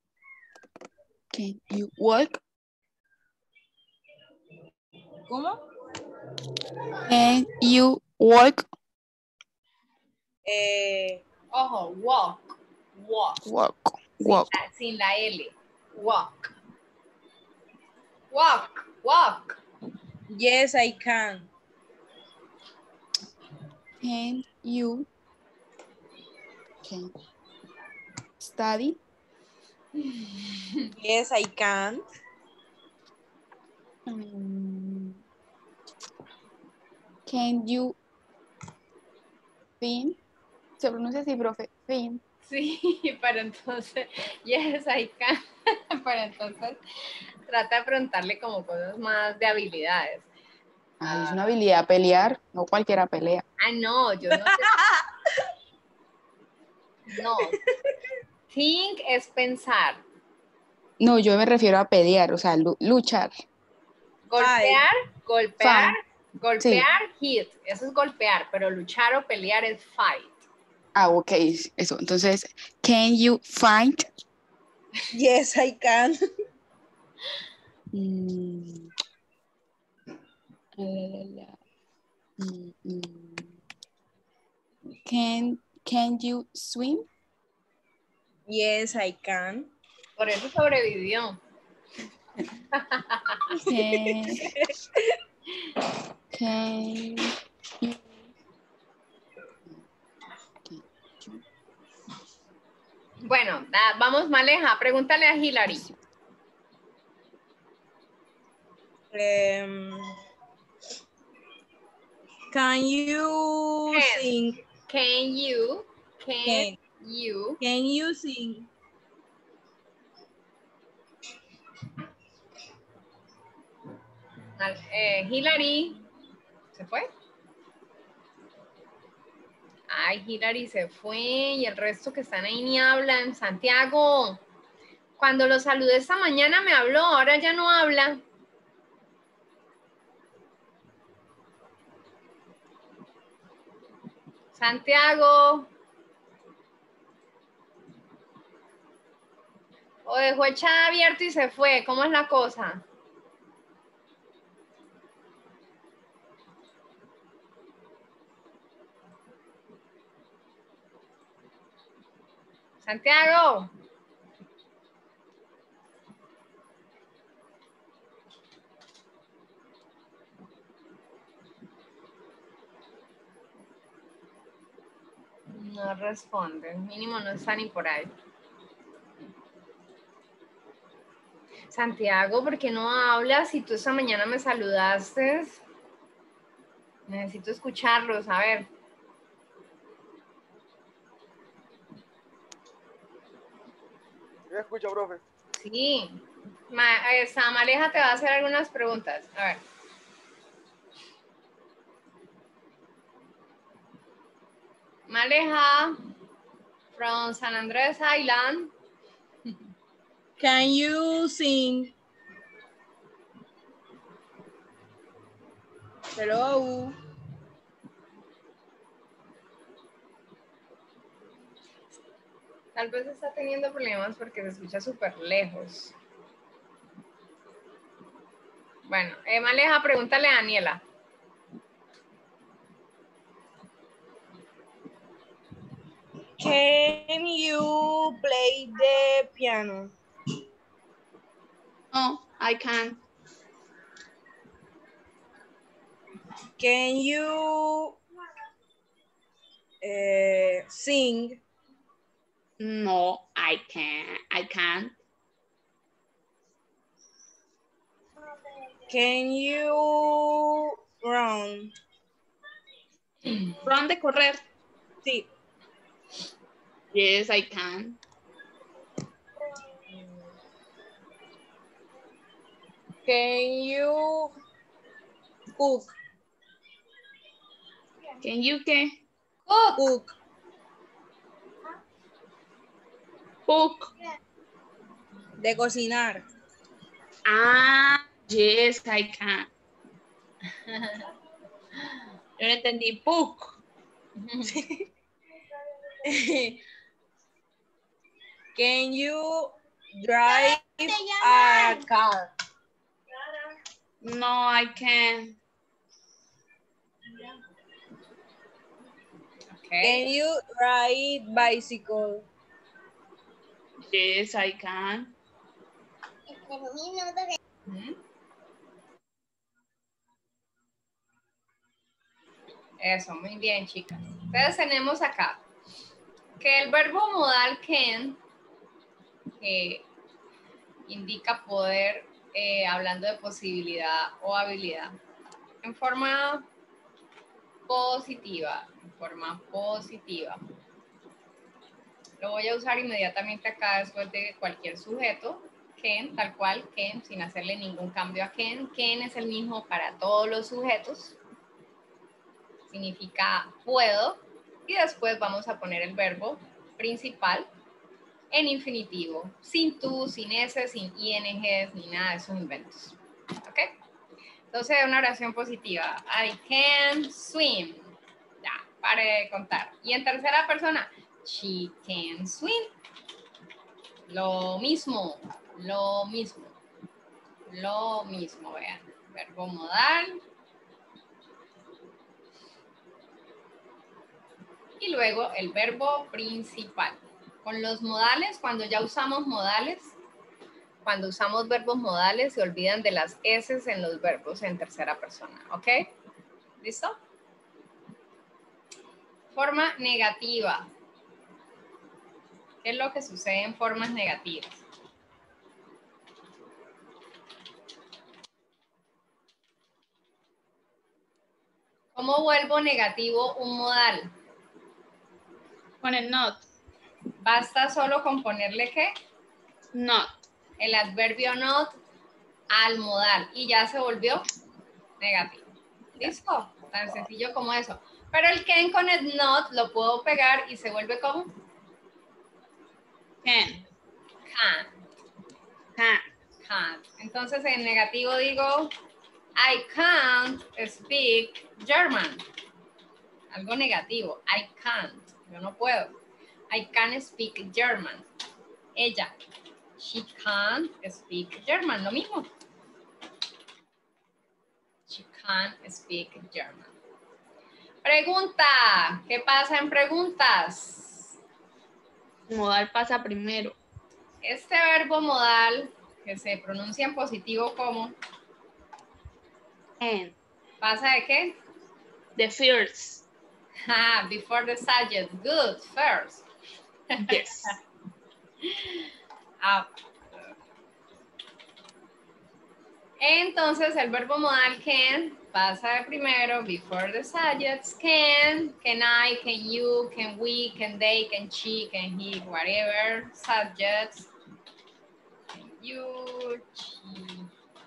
can you walk? ¿Cómo? Can you walk? Eh, Ojo, walk. Walk. Walk. Sin Walk. la, sin la L. Walk. Walk. Walk. yes, I can. Can you can study? Yes, I can. Mm, can you fin? Se pronuncia así, profe. Fin. Sí, pero entonces, yes, I can. Pero entonces, trata de preguntarle como cosas más de habilidades. Ay, es una habilidad pelear. No cualquiera pelea. Ah, no, yo no sé. No. Think es pensar. No, yo me refiero a pelear, o sea, lu- luchar. Golpear, golpear, Fight. golpear, hit. Eso es golpear, pero luchar o pelear es fight. Ah, ok, eso. Entonces, can you find? Yes, I can. Mm, la, la, la. Mm, mm. Can can you swim? Yes, I can. Por eso sobrevivió. Can, can you Bueno, da- vamos, Maleja, pregúntale a Hilary. Um, can you Can. sing? Can you, can Can. you, Can you sing? Mal- eh, Hilary, ¿se fue? Ay, Hilary se fue y el resto que están ahí ni hablan. Santiago, cuando lo saludé esta mañana me habló, ahora ya no habla. Santiago. ¿O dejó el chat abierto y se fue? ¿Cómo es la cosa? Santiago. No responde, mínimo no está ni por ahí. Santiago, ¿por qué no hablas? Si tú esta mañana me saludaste. Necesito escucharlos, a ver. ¿Me escucha, profe? Sí. Ma, esa Maleja te va a hacer algunas preguntas. A ver. Maleja, from San Andrés Island. Can you sing? Hello. Tal vez está teniendo problemas porque se escucha súper lejos. Bueno, eh, Maleja, pregúntale a Daniela. Can you play the piano? No, I can't. Can you uh, sing? No, I can't. I can't. Can you run? Run de correr. Sí. Yes, I can. Can you cook? Can you qué? Cook. Cook. De cocinar. Ah, yes, I can. Yo no entendí. Cook. Can you drive a car? No, I can't. Okay. Can you ride bicycle? Yes, I can. ¿Mm? Eso, muy bien, chicas. Entonces tenemos acá que el verbo modal can eh, indica poder, eh, hablando de posibilidad o habilidad, en forma positiva, en forma positiva. Lo voy a usar inmediatamente acá después de cualquier sujeto. Can, tal cual, can, sin hacerle ningún cambio a can. Can es el mismo para todos los sujetos. Significa puedo. Y después vamos a poner el verbo principal en infinitivo. Sin tú, sin ese, sin ing, ni nada de esos inventos. ¿Ok? Entonces, una oración positiva. I can swim. Ya, pare de contar. Y en tercera persona, she can swim. Lo mismo, lo mismo, lo mismo, vean. Verbo modal. Y luego el verbo principal. Con los modales, cuando ya usamos modales, cuando usamos verbos modales, se olvidan de las S en los verbos en tercera persona, ¿ok? ¿Listo? Forma negativa. ¿Qué es lo que sucede en formas negativas? ¿Cómo vuelvo negativo un modal? Con el not. Basta solo con ponerle ¿qué? Not. El adverbio not al modal y ya se volvió negativo. ¿Listo? Tan sencillo como eso. Pero el can con el not lo puedo pegar y se vuelve como Can. can. Can. Can't. Entonces en negativo digo I can't speak German. Algo negativo. I can't. Yo no puedo. I can't speak German. Ella. She can't speak German, lo mismo. She can't speak German. Pregunta, ¿qué pasa en preguntas? El modal pasa primero. Este verbo modal, que se pronuncia en positivo como, And ¿pasa de qué? the first. Ah, before the subject. Good, first. Yes. Ah. Entonces el verbo modal can pasa de primero, before the subjects, can, can I, can you, can we, can they, can she, can he, whatever, subjects, can you, she.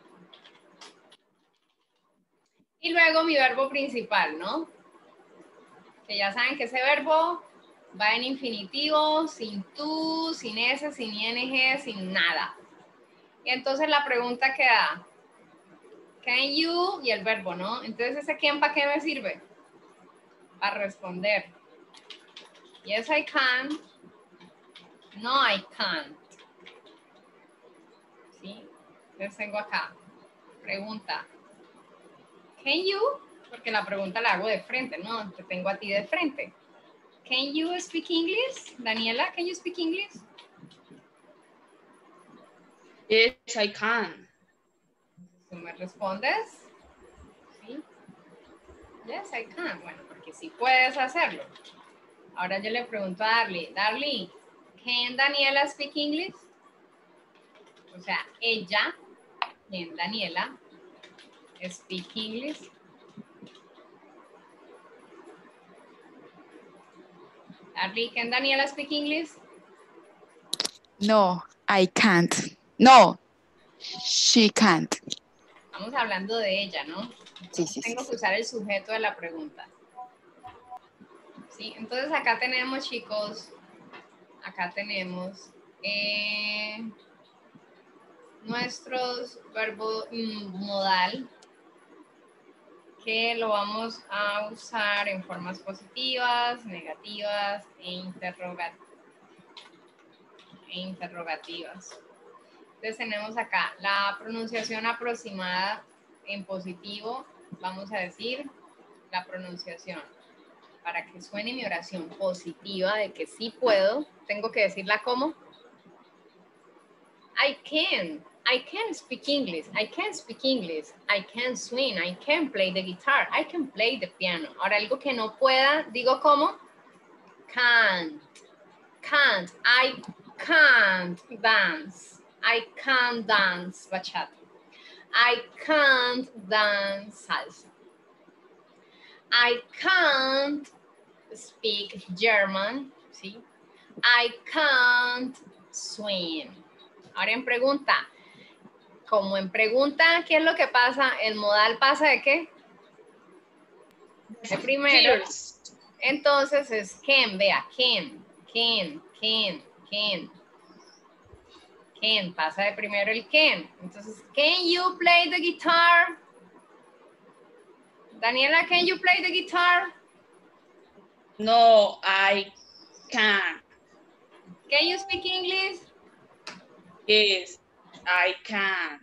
Y luego mi verbo principal, ¿no? Que ya saben que ese verbo va en infinitivo, sin tú, sin ese, sin ing, sin nada. Y entonces la pregunta queda, can you, y el verbo, ¿no? Entonces, ¿ese can para qué me sirve? Para responder. Yes, I can. No, I can't. ¿Sí? Entonces tengo acá. Pregunta. Can you? Porque la pregunta la hago de frente, ¿no? Te tengo a ti de frente. Can you speak English? Daniela, can you speak English? Yes, I can. ¿Tú me respondes? Sí. Yes, I can. Bueno, porque sí puedes hacerlo. Ahora yo le pregunto a Darly. Darly, can Daniela speak English? O sea, ella, can Daniela speak English? Darly, can Daniela speak English? No, I can't. No, she can't. Estamos hablando de ella, ¿no? Sí, sí, sí. Tengo sí. que usar el sujeto de la pregunta. ¿Sí? Entonces acá tenemos, chicos, acá tenemos eh, nuestros verbos mm, modal, que lo vamos a usar en formas positivas, negativas e, interroga e interrogativas. Entonces tenemos acá la pronunciación aproximada en positivo. Vamos a decir la pronunciación. Para que suene mi oración positiva de que sí puedo, tengo que decirla como I can. I can speak English. I can speak English. I can swim. I can play the guitar. I can play the piano. Ahora algo que no pueda, digo como can't. Can't. I can't dance. I can't dance bachata. I can't dance salsa. I can't speak German. ¿Sí? I can't swim. Ahora en pregunta. Como en pregunta, ¿qué es lo que pasa? El modal pasa de qué? De primero. First. Entonces es can, vea, can, can, can, can. Can, pasa de primero el can. Entonces, can you play the guitar? Daniela, can you play the guitar? No, I can. Can you speak English? Yes, I can.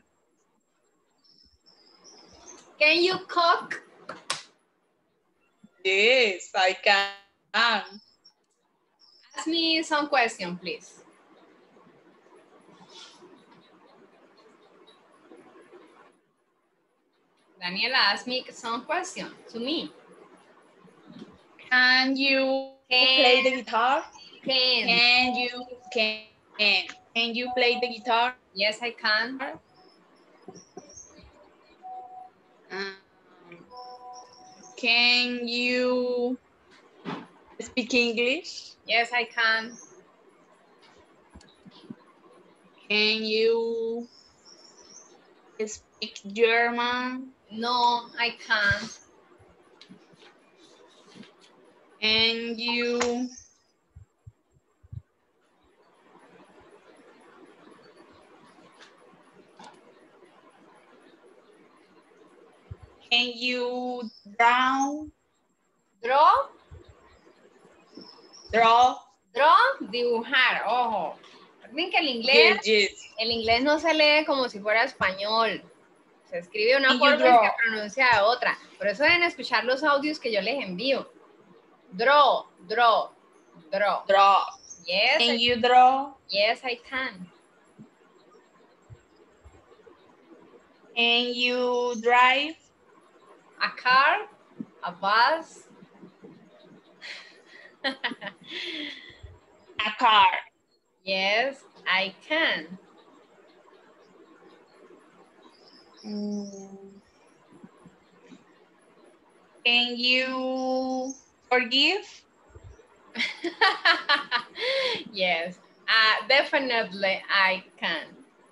Can you cook? Yes, I can. Ask me some question, please. Daniela, ask me some question to me. Can you Can, play the guitar? can. Can you can can you play the guitar? Yes, I can. Um, can you speak English? Yes, I can. Can you speak German? No, I can't. Can you Can you draw? Draw. Draw? Draw, dibujar, ojo. Recuerden que el Y inglés, el yes. el inglés no se lee como si fuera español. Se escribe de una Y you forma y draw. se pronuncia de otra. Por eso deben escuchar los audios que yo les envío. Draw, draw, draw. Draw. Yes, And I, you draw. yes, I can. And you drive. A car, a bus. A car. Yes, I can. Mm, Can you forgive? Yes, uh, definitely I can.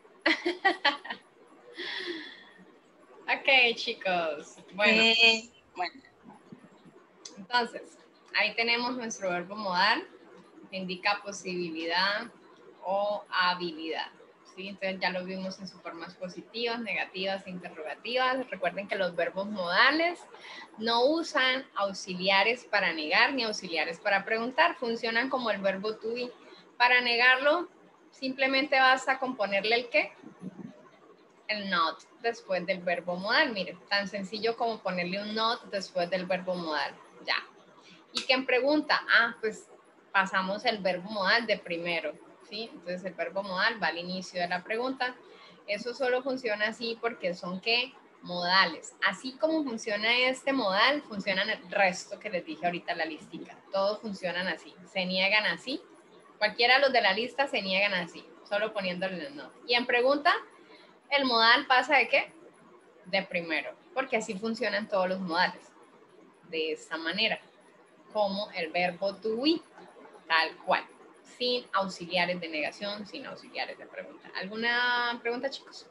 Ok, chicos. Bueno, Eh, bueno. entonces, ahí tenemos nuestro verbo modal, que indica posibilidad o habilidad. ¿Sí? Entonces ya lo vimos en sus formas positivas, negativas e interrogativas. Recuerden que los verbos modales no usan auxiliares para negar ni auxiliares para preguntar. Funcionan como el verbo to be. Para negarlo, simplemente basta con ponerle el qué, el not después del verbo modal. Mire, tan sencillo como ponerle un not después del verbo modal. Ya. ¿Y quién pregunta? Ah, pues pasamos el verbo modal de primero, ¿sí? Entonces el verbo modal va al inicio de la pregunta. Eso solo funciona así porque son ¿qué? Modales. Así como funciona este modal, funcionan el resto que les dije ahorita en la listica. Todos funcionan así. Se niegan así. Cualquiera de los de la lista se niegan así, solo poniéndole el no. Y en pregunta, el modal pasa de qué? De primero, porque así funcionan todos los modales. De esta manera, como el verbo to be, tal cual, sin auxiliares de negación, sin auxiliares de pregunta. ¿Alguna pregunta, chicos?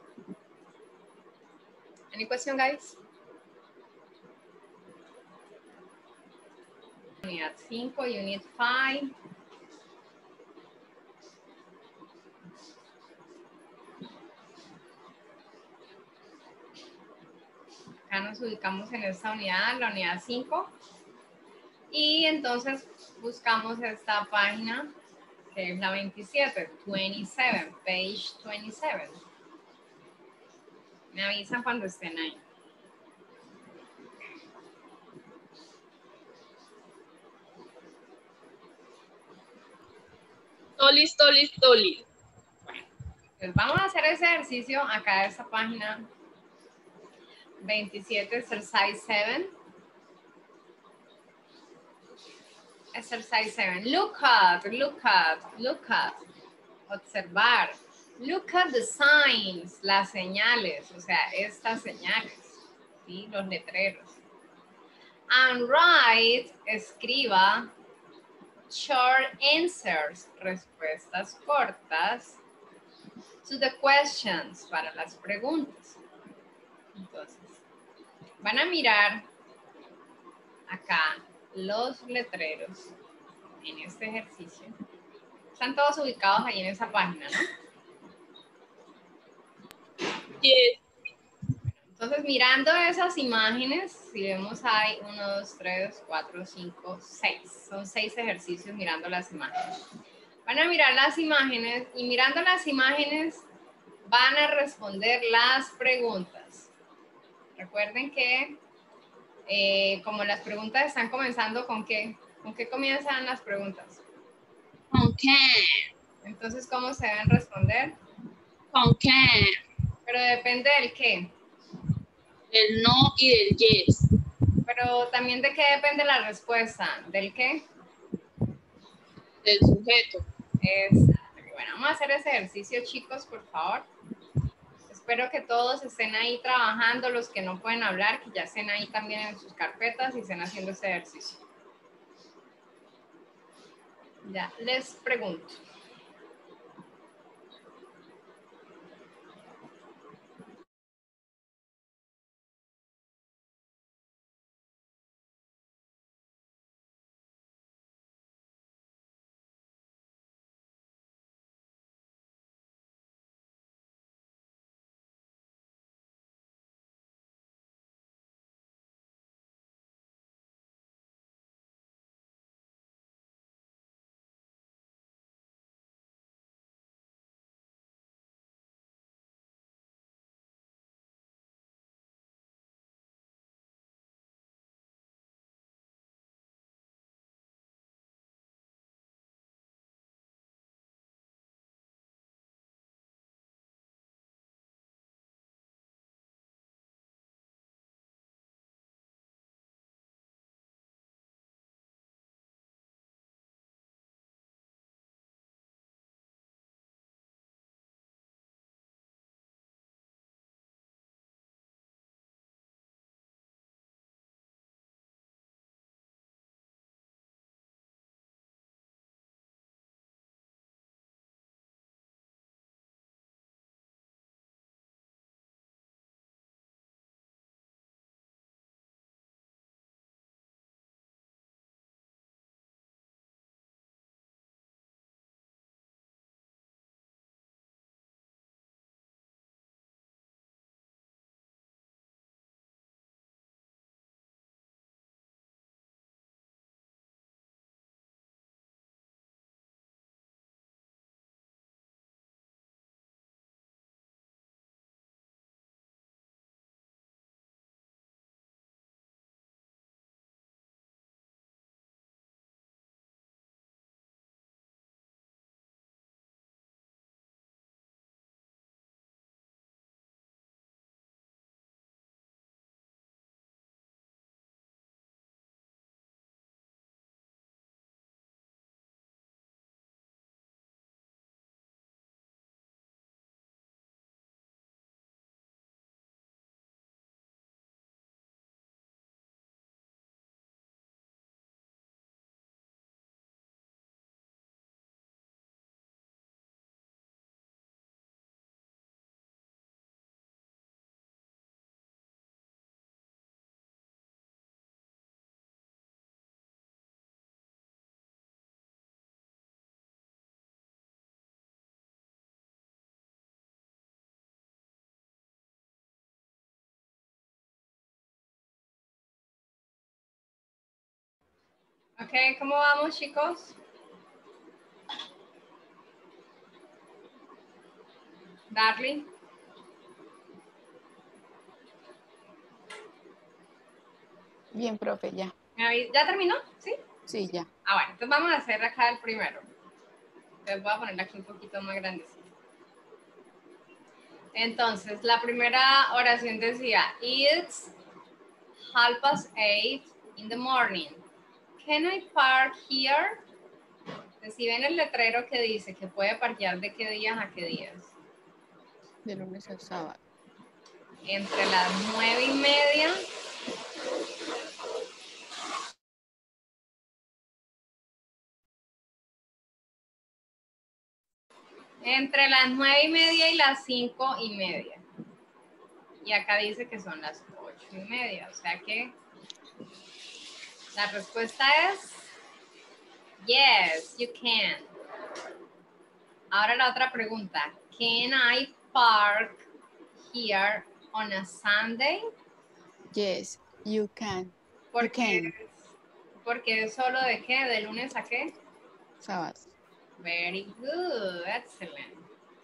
Any question, guys? Unidad cinco, Unit cinco. Acá nos ubicamos en esta unidad, la unidad cinco. Y entonces buscamos esta página, que es la veintisiete, veintisiete, page veintisiete. Me avisan cuando estén ahí. Toli, toli, toli. Pues vamos a hacer ese ejercicio acá de esta página veintisiete, exercise siete. Exercise siete. Look at, look at, look at. Observar. Look at the signs, las señales, o sea, estas señales, ¿sí? Los letreros. And write, escriba, short answers, respuestas cortas, to the questions, para las preguntas. Entonces, van a mirar acá los letreros en este ejercicio. Están todos ubicados ahí en esa página, ¿no? Yes. Entonces, mirando esas imágenes, si vemos hay uno, dos, tres, cuatro, cinco, seis. Son seis ejercicios mirando las imágenes. Van a mirar las imágenes y mirando las imágenes van a responder las preguntas. Recuerden que eh, como las preguntas están comenzando con qué, ¿con qué comienzan las preguntas? ¿Con qué? Entonces, ¿cómo se deben responder? ¿Con qué? Pero depende del qué. Del no y del yes. Pero también de qué depende la respuesta. ¿Del qué? Del sujeto. Exacto. Bueno, vamos a hacer ese ejercicio, chicos, por favor. Espero que todos estén ahí trabajando, los que no pueden hablar, que ya estén ahí también en sus carpetas y estén haciendo ese ejercicio. Ya, les pregunto. Ok, ¿cómo vamos, chicos? Darling. Bien, profe, ya. ¿Ya terminó? ¿Sí? Sí, ya. Ah, bueno, entonces vamos a hacer acá el primero. Les voy a poner aquí un poquito más grandecito. Entonces, la primera oración decía, it's half past eight in the morning. Can I park here? Entonces, si ven el letrero que dice que puede parquear de qué días a qué días. De lunes a sábado. Entre las nueve y media entre las nueve y media y las cinco y media. Y acá dice que son las ocho y media. O sea que la respuesta es yes, you can. Ahora la otra pregunta. Can I park here on a Sunday? Yes, you can. ¿Por You qué? can. Porque es solo de qué, de lunes a qué. Sábado. Very good, excellent.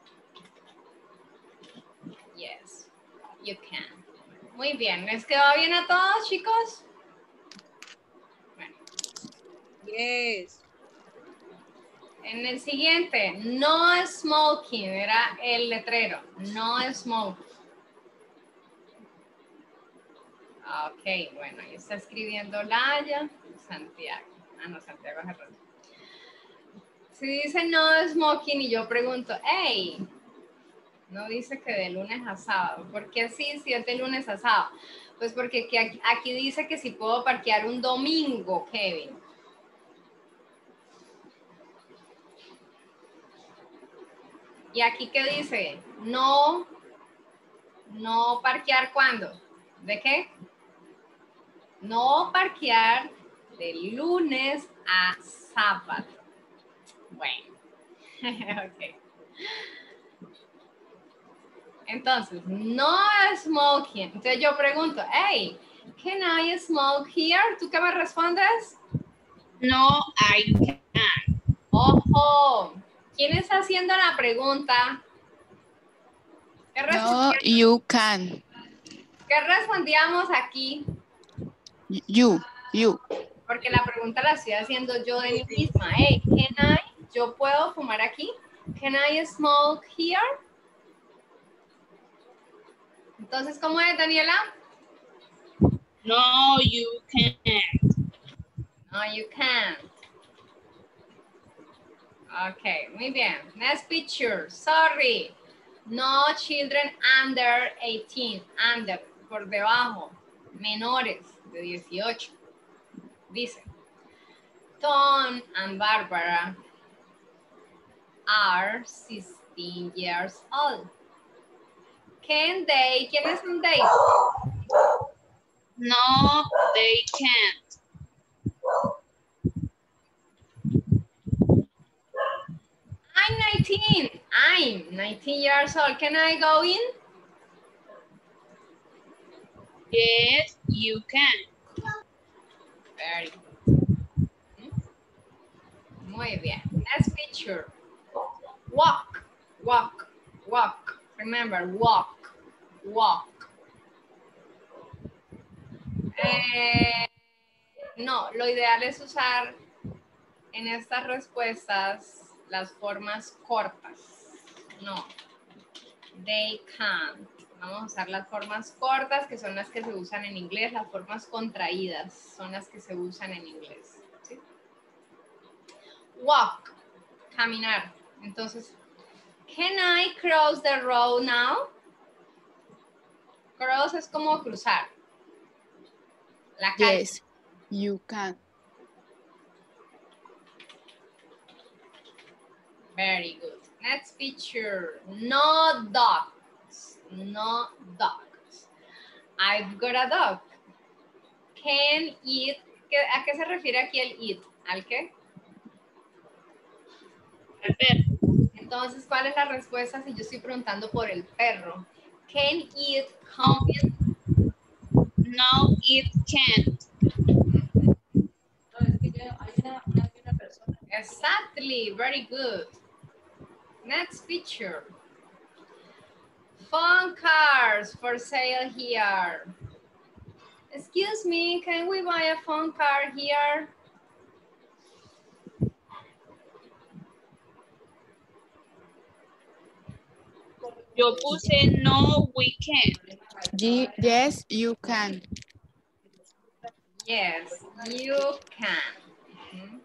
Yes, you can. Muy bien, ¿les quedó bien a todos, chicos? Bueno. Yes. En el siguiente, no smoking, era el letrero, no smoking. Ok, bueno, ahí está escribiendo Laya, Santiago. Ah, no, Santiago es error. Si dice no smoking y yo pregunto, hey, no dice que de lunes a sábado. ¿Por qué sí, si es de lunes a sábado? Pues porque aquí, aquí dice que si puedo parquear un domingo, Kevin. Y aquí ¿qué dice? No, no parquear ¿cuándo? ¿De qué? No parquear de lunes a sábado. Bueno, ok. Entonces, no smoking. Entonces yo pregunto, hey, can I smoke here? ¿Tú qué me respondes? No, I can't. Ojo, ¿quién está haciendo la pregunta? ¿Qué, No, you can. ¿Qué respondíamos aquí? You, you. Porque la pregunta la estoy haciendo yo de mí misma. Hey, can I? ¿Yo puedo fumar aquí? Can I smoke here? Entonces, ¿cómo es, Daniela? No, you can't. No, you can't. Okay, muy bien. Next picture. Sorry. No children under eighteen. Under, por debajo. Menores de dieciocho. Dice. Tom and Barbara are sixteen years old. Can they? ¿Quiénes son they? No, they can't. I'm nineteen. I'm nineteen years old. Can I go in? Yes, you can. Very good. Muy bien. Next picture. Walk, walk, walk. Remember, walk, walk. Eh, no, lo ideal es usar en estas respuestas las formas cortas. No, they can't. Vamos a usar las formas cortas, que son las que se usan en inglés. Las formas contraídas son las que se usan en inglés. ¿Sí? Walk, caminar. Entonces, can I cross the road now? Cross es como cruzar. La calle. Yes, you can. Very good. Next picture. No dogs. No dogs. I've got a dog. Can eat. ¿A qué se refiere aquí el eat? ¿Al qué? Al perro. Entonces, ¿cuál es la respuesta si yo estoy preguntando por el perro? Can it come in? No, it can't. No, es que yo Exactly, very good. Next picture. Phone cars for sale here. Excuse me, can we buy a phone card here? Yo puse no, we can't. Ye- yes, you can. Yes, you can. Ujú.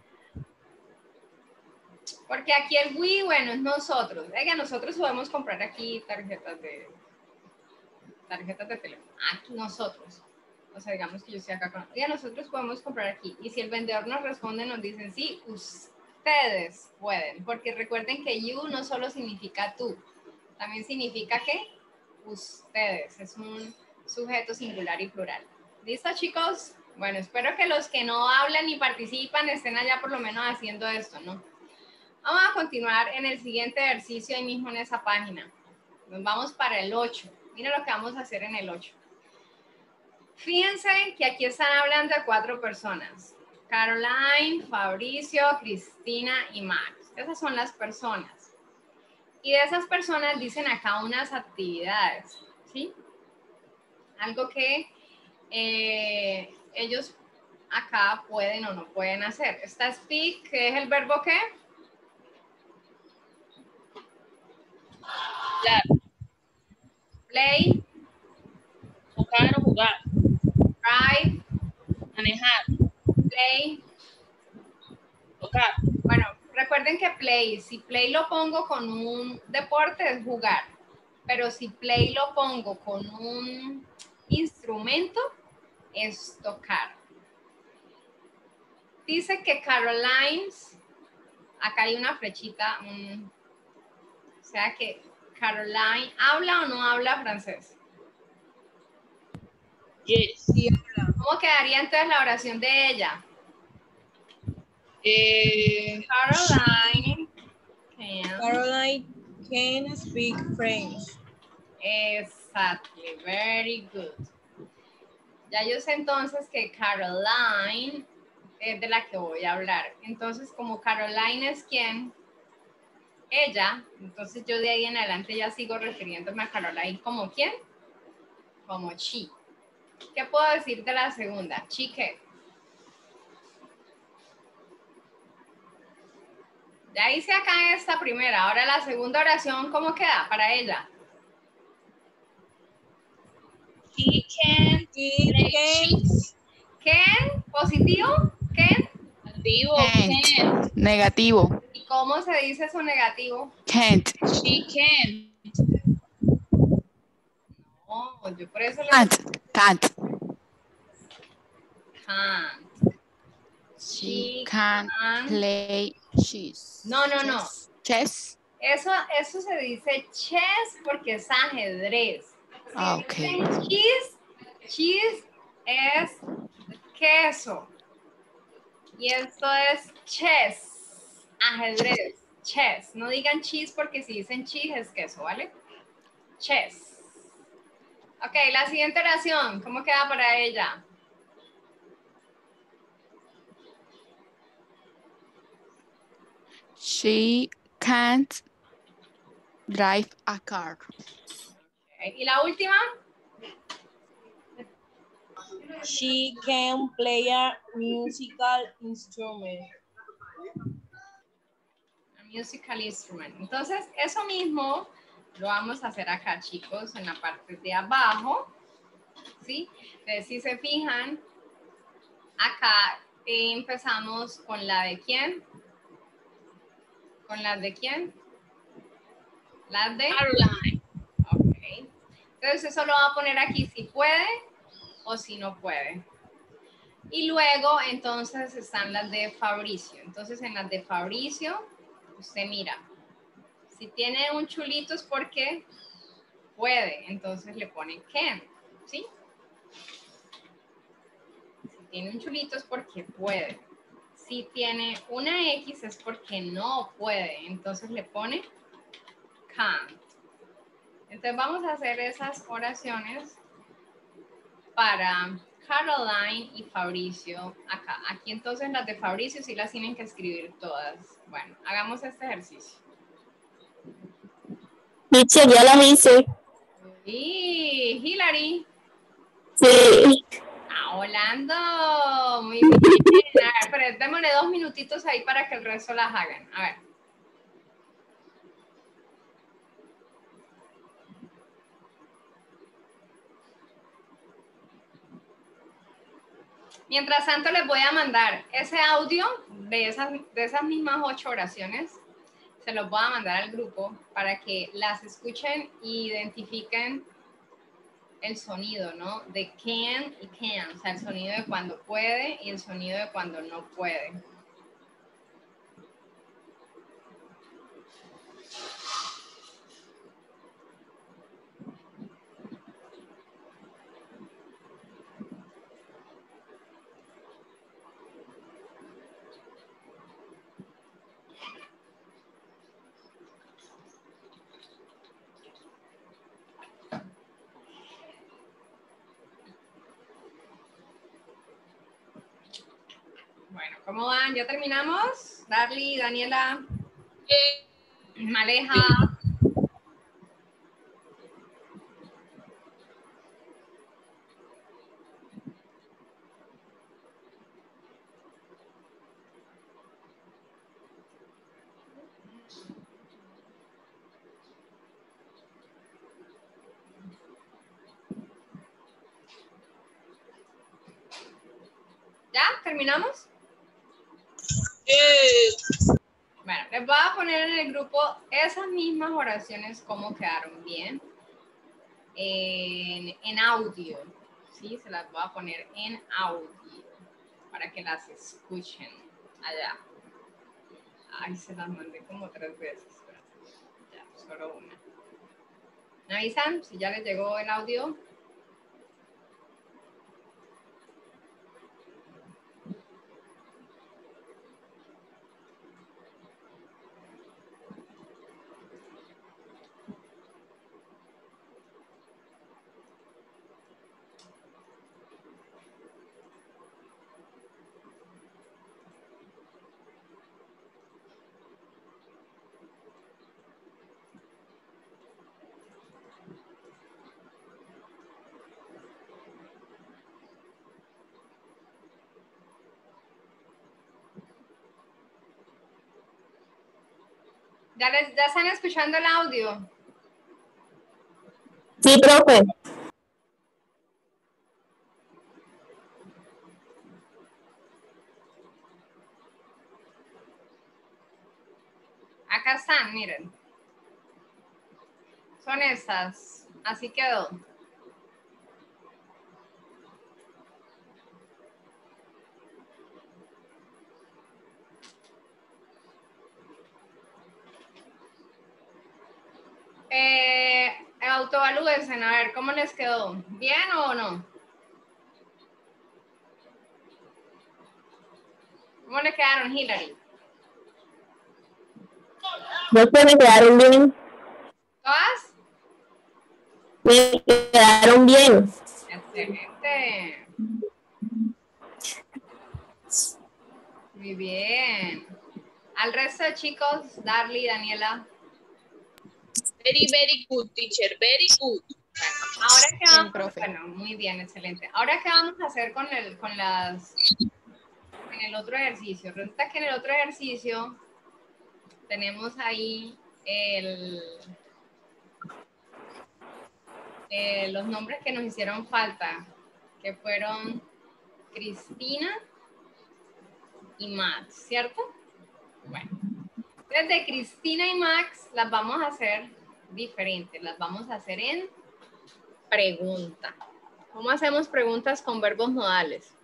Porque aquí el we, bueno, es nosotros. Oiga, nosotros podemos comprar aquí tarjetas de tarjetas de teléfono. Aquí nosotros. O sea, digamos que yo estoy acá con... Oiga, nosotros podemos comprar aquí. Y si el vendedor nos responde, nos dicen, sí, ustedes pueden. Porque recuerden que you no solo significa tú. También significa que ustedes. Es un sujeto singular y plural. ¿Listo, chicos? Bueno, espero que los que no hablan ni participan estén allá por lo menos haciendo esto, ¿no? Vamos a continuar en el siguiente ejercicio ahí mismo en esa página. Nos vamos para el ocho. Mira lo que vamos a hacer en el ocho. Fíjense que aquí están hablando de cuatro personas. Caroline, Fabricio, Cristina y Max. Esas son las personas. Y de esas personas dicen acá unas actividades, ¿sí? Algo que eh, ellos acá pueden o no pueden hacer. Está speak, que es el verbo ¿qué? Hablar, Play, tocar o jugar, drive, manejar, play. tocar. Bueno, recuerden que play, si play lo pongo con un deporte es jugar, pero si play lo pongo con un instrumento es tocar. Dice que Caroline, acá hay una flechita, un, o sea que Caroline, ¿habla o no habla francés? Yes. Sí, habla. ¿Cómo quedaría entonces la oración de ella? Eh, Caroline can. Caroline can speak French. Exactly, very good. Ya yo sé entonces que Caroline es de la que voy a hablar. Entonces, como Caroline es quien, ella, entonces yo de ahí en adelante ya sigo refiriéndome a Caroline como quién, como she. ¿Qué puedo decir de la segunda? She qué. Ya hice acá esta primera. Ahora la segunda oración, ¿cómo queda para ella? he can She play can cheese. ¿Ken? ¿Positivo? ¿Ken? Activo, Can't. can't. Negativo. ¿Y cómo se dice eso negativo? Can't. She can. No, yo por eso le Can't. Can't. can't. She can can. play chess. No, no, no. Chess. Chess. Eso, eso se dice chess porque es ajedrez. Si Ah, ok. dicen cheese, cheese es queso. Y esto es chess, ajedrez, chess. No digan cheese porque si dicen cheese es queso, ¿vale? Chess. Ok, la siguiente oración, ¿cómo queda para ella? She can't drive a car. Okay, ¿y la última? She can play a musical instrument. A musical instrument. Entonces, eso mismo lo vamos a hacer acá, chicos, en la parte de abajo. ¿Sí? Entonces, si se fijan, acá eh, empezamos con la de quién. ¿Con las de quién? Las de... Caroline. Ok. Entonces, eso lo va a poner aquí si puede o si no puede. Y luego, entonces, están las de Fabricio. Entonces, en las de Fabricio, usted mira. Si tiene un chulito es porque puede. Entonces, le pone can. ¿Sí? Si tiene un chulito es porque puede. Si tiene una X es porque no puede. Entonces, le pone can't. Entonces, vamos a hacer esas oraciones para Caroline y Fabricio acá. Aquí entonces las de Fabricio sí las tienen que escribir todas. Bueno, hagamos este ejercicio. Teacher, ya las hice. Y Hilary. Sí. Ah, volando. Muy bien. A ver, pero démosle dos minutitos ahí para que el resto las hagan. A ver. Mientras tanto, les voy a mandar ese audio de esas, de esas mismas ocho oraciones. Se los voy a mandar al grupo para que las escuchen e identifiquen el sonido, ¿no? De can y can, o sea, el sonido de cuando puede y el sonido de cuando no puede. Bueno, ¿cómo van? ¿Ya terminamos? Darly, Daniela, Maleja. ¿Ya? ¿Terminamos? Bueno, les voy a poner en el grupo esas mismas oraciones, cómo quedaron bien, en, en audio, ¿sí? Se las voy a poner en audio para que las escuchen allá. Ay, se las mandé como tres veces. Ya, solo una. ¿Me avisan si ya les llegó el audio? ¿Ya, les, ¿Ya están escuchando el audio? Sí, profe. Acá están, miren. Son estas. Así quedó. Eh, autoevalúense, a ver, ¿cómo les quedó? ¿Bien o no? ¿Cómo le quedaron, Hilary? No se me quedaron bien. ¿Todas? Me quedaron bien. Excelente. Muy bien. Al resto de chicos, Darly, Daniela. Very, very good, teacher. Very good. Bueno, ahora qué Bien, vamos, profe. bueno, muy bien, excelente. Ahora qué vamos a hacer con el, con las, en el otro ejercicio. Resulta que en el otro ejercicio tenemos ahí el, eh, los nombres que nos hicieron falta, que fueron Cristina y Max, ¿cierto? Bueno, desde Cristina y Max las vamos a hacer diferentes, las vamos a hacer en pregunta. ¿Cómo hacemos preguntas con verbos modales?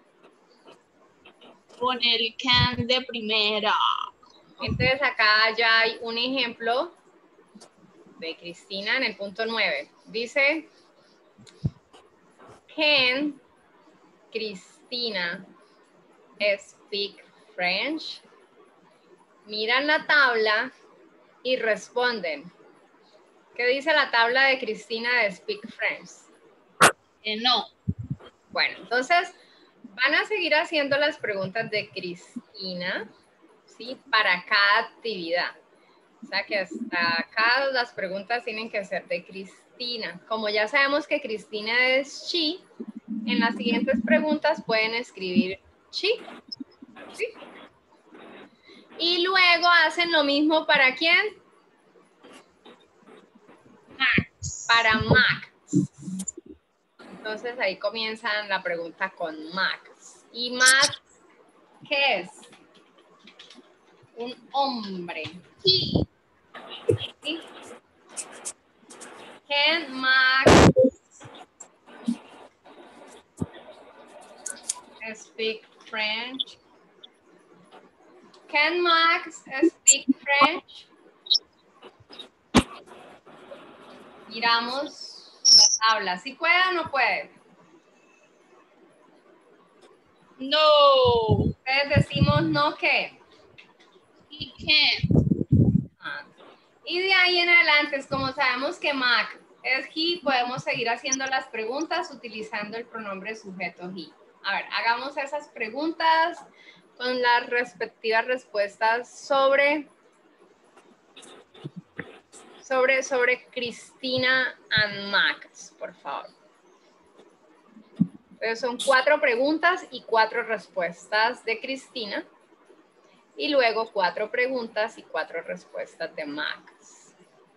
Con el can de primera. Entonces acá ya hay un ejemplo de Cristina en el punto nueve. Dice, can Cristina speak French? Miran la tabla y responden. ¿Qué dice la tabla de Cristina de speak French? Eh, no. Bueno, entonces van a seguir haciendo las preguntas de Cristina, ¿sí? Para cada actividad. O sea que hasta acá las preguntas tienen que ser de Cristina. Como ya sabemos que Cristina es she, en las siguientes preguntas pueden escribir she, ¿sí? Y luego hacen lo mismo para ¿quién? Max. Para Max. Entonces ahí comienzan la pregunta con Max. ¿Y Max qué es? Un hombre. He. ¿Sí? Can Max speak French? Can Max speak French? Miramos las tablas. ¿Sí puede o no puede? No. Entonces decimos no que. He can't. Ah. Y de ahí en adelante, es como sabemos que Mac es he, podemos seguir haciendo las preguntas utilizando el pronombre sujeto he. A ver, hagamos esas preguntas con las respectivas respuestas sobre, sobre, sobre Cristina and Max, por favor. Entonces son cuatro preguntas y cuatro respuestas de Cristina. Y luego cuatro preguntas y cuatro respuestas de Max.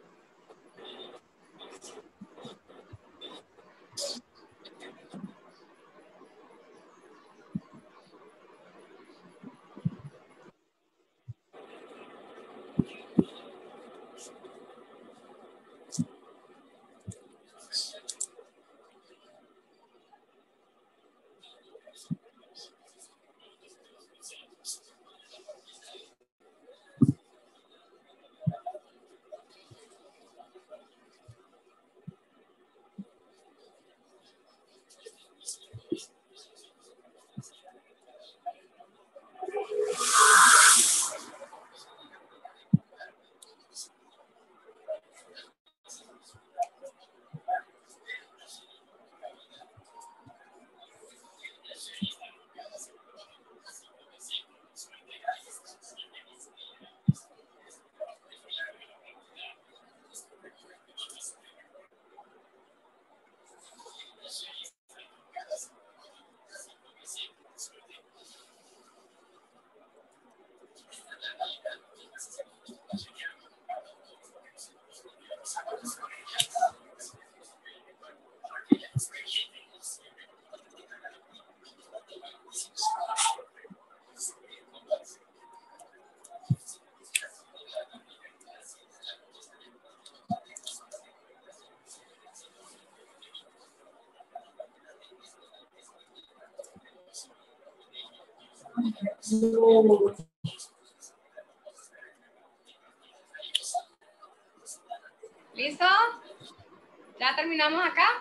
¿Listo? ¿Ya terminamos acá?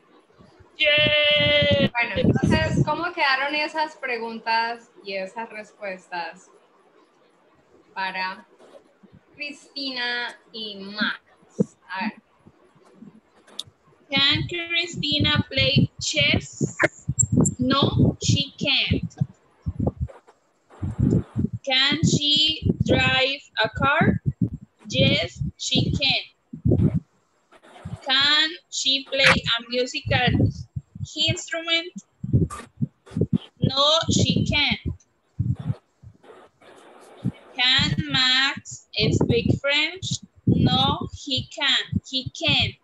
Yeah. Bueno, entonces, ¿cómo quedaron esas preguntas y esas respuestas para Cristina y Max? A ver. Can Christina play chess? No, she can't. Can she drive a car? Yes, she can. Can she play a musical instrument? No, she can't. Can Max speak French? No, he can't. He can't.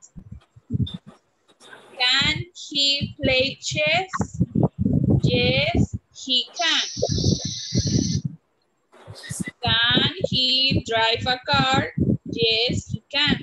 Can he play chess? Yes, he can. Can he drive a car? Yes, he can.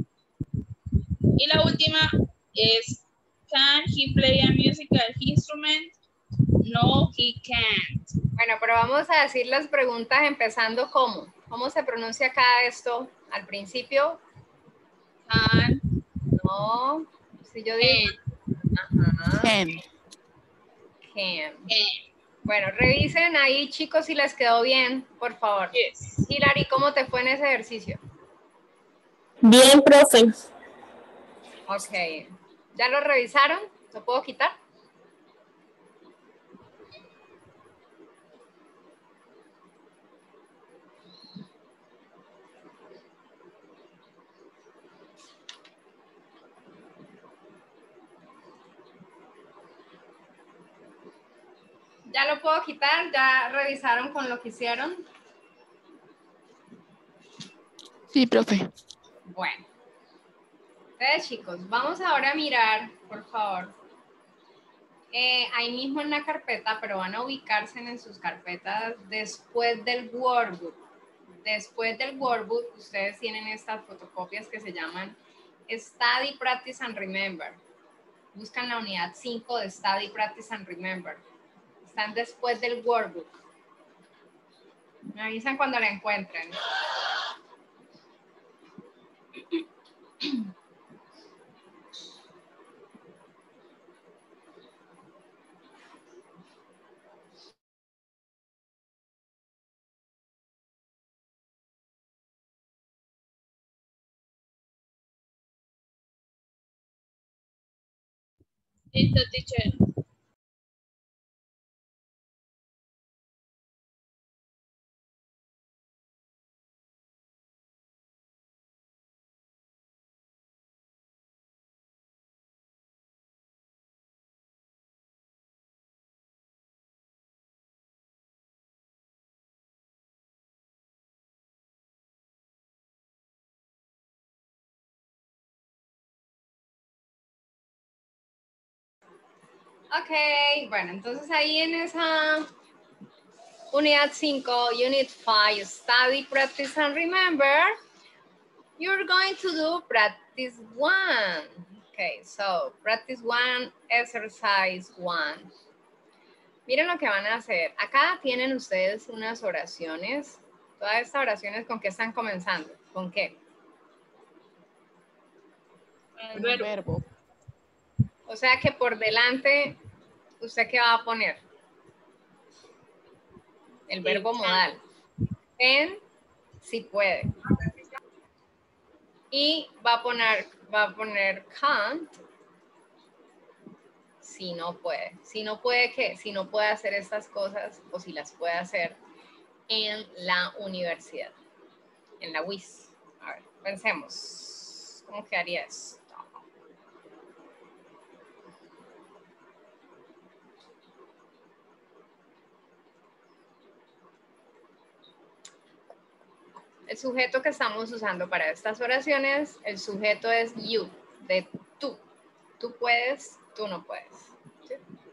Y la última es, can he play a musical instrument? No, he can't. Bueno, pero vamos a decir las preguntas empezando ¿cómo? ¿Cómo se pronuncia acá esto al principio? Can. No. Si yo digo... Ajá. Can. Can. Can. Bueno, revisen ahí, chicos, si les quedó bien, por favor. Yes. Hilary, ¿cómo te fue en ese ejercicio? Bien, profe. Ok. ¿Ya lo revisaron? ¿Lo puedo quitar? ¿Ya lo puedo quitar? ¿Ya revisaron con lo que hicieron? Sí, profe. Bueno. Entonces, chicos, vamos ahora a mirar, por favor. Eh, ahí mismo en la carpeta, pero van a ubicarse en sus carpetas después del workbook. Después del workbook, ustedes tienen estas fotocopias que se llaman Study, Practice and Remember. Buscan la unidad cinco de Study, Practice and Remember. Están después del workbook. Me avisan cuando la encuentren. Listo, teacher. Ok, bueno, entonces ahí en esa unidad cinco, unit five, Study, Practice and Remember, you're going to do practice one. Okay, so practice one, exercise one. Miren lo que van a hacer. Acá tienen ustedes unas oraciones. Todas estas oraciones, ¿con qué están comenzando? ¿Con qué? El Con el verbo. verbo. O sea que por delante, ¿usted qué va a poner? El verbo can. modal. En, si puede. Y va a poner, va a poner can't, si no puede. Si no puede, ¿qué? Si no puede hacer estas cosas o si las puede hacer en la universidad, en la U I S. A ver, pensemos. ¿Cómo quedaría esto? El sujeto que estamos usando para estas oraciones, el sujeto es you, de tú. Tú puedes, tú no puedes. ¿Sí?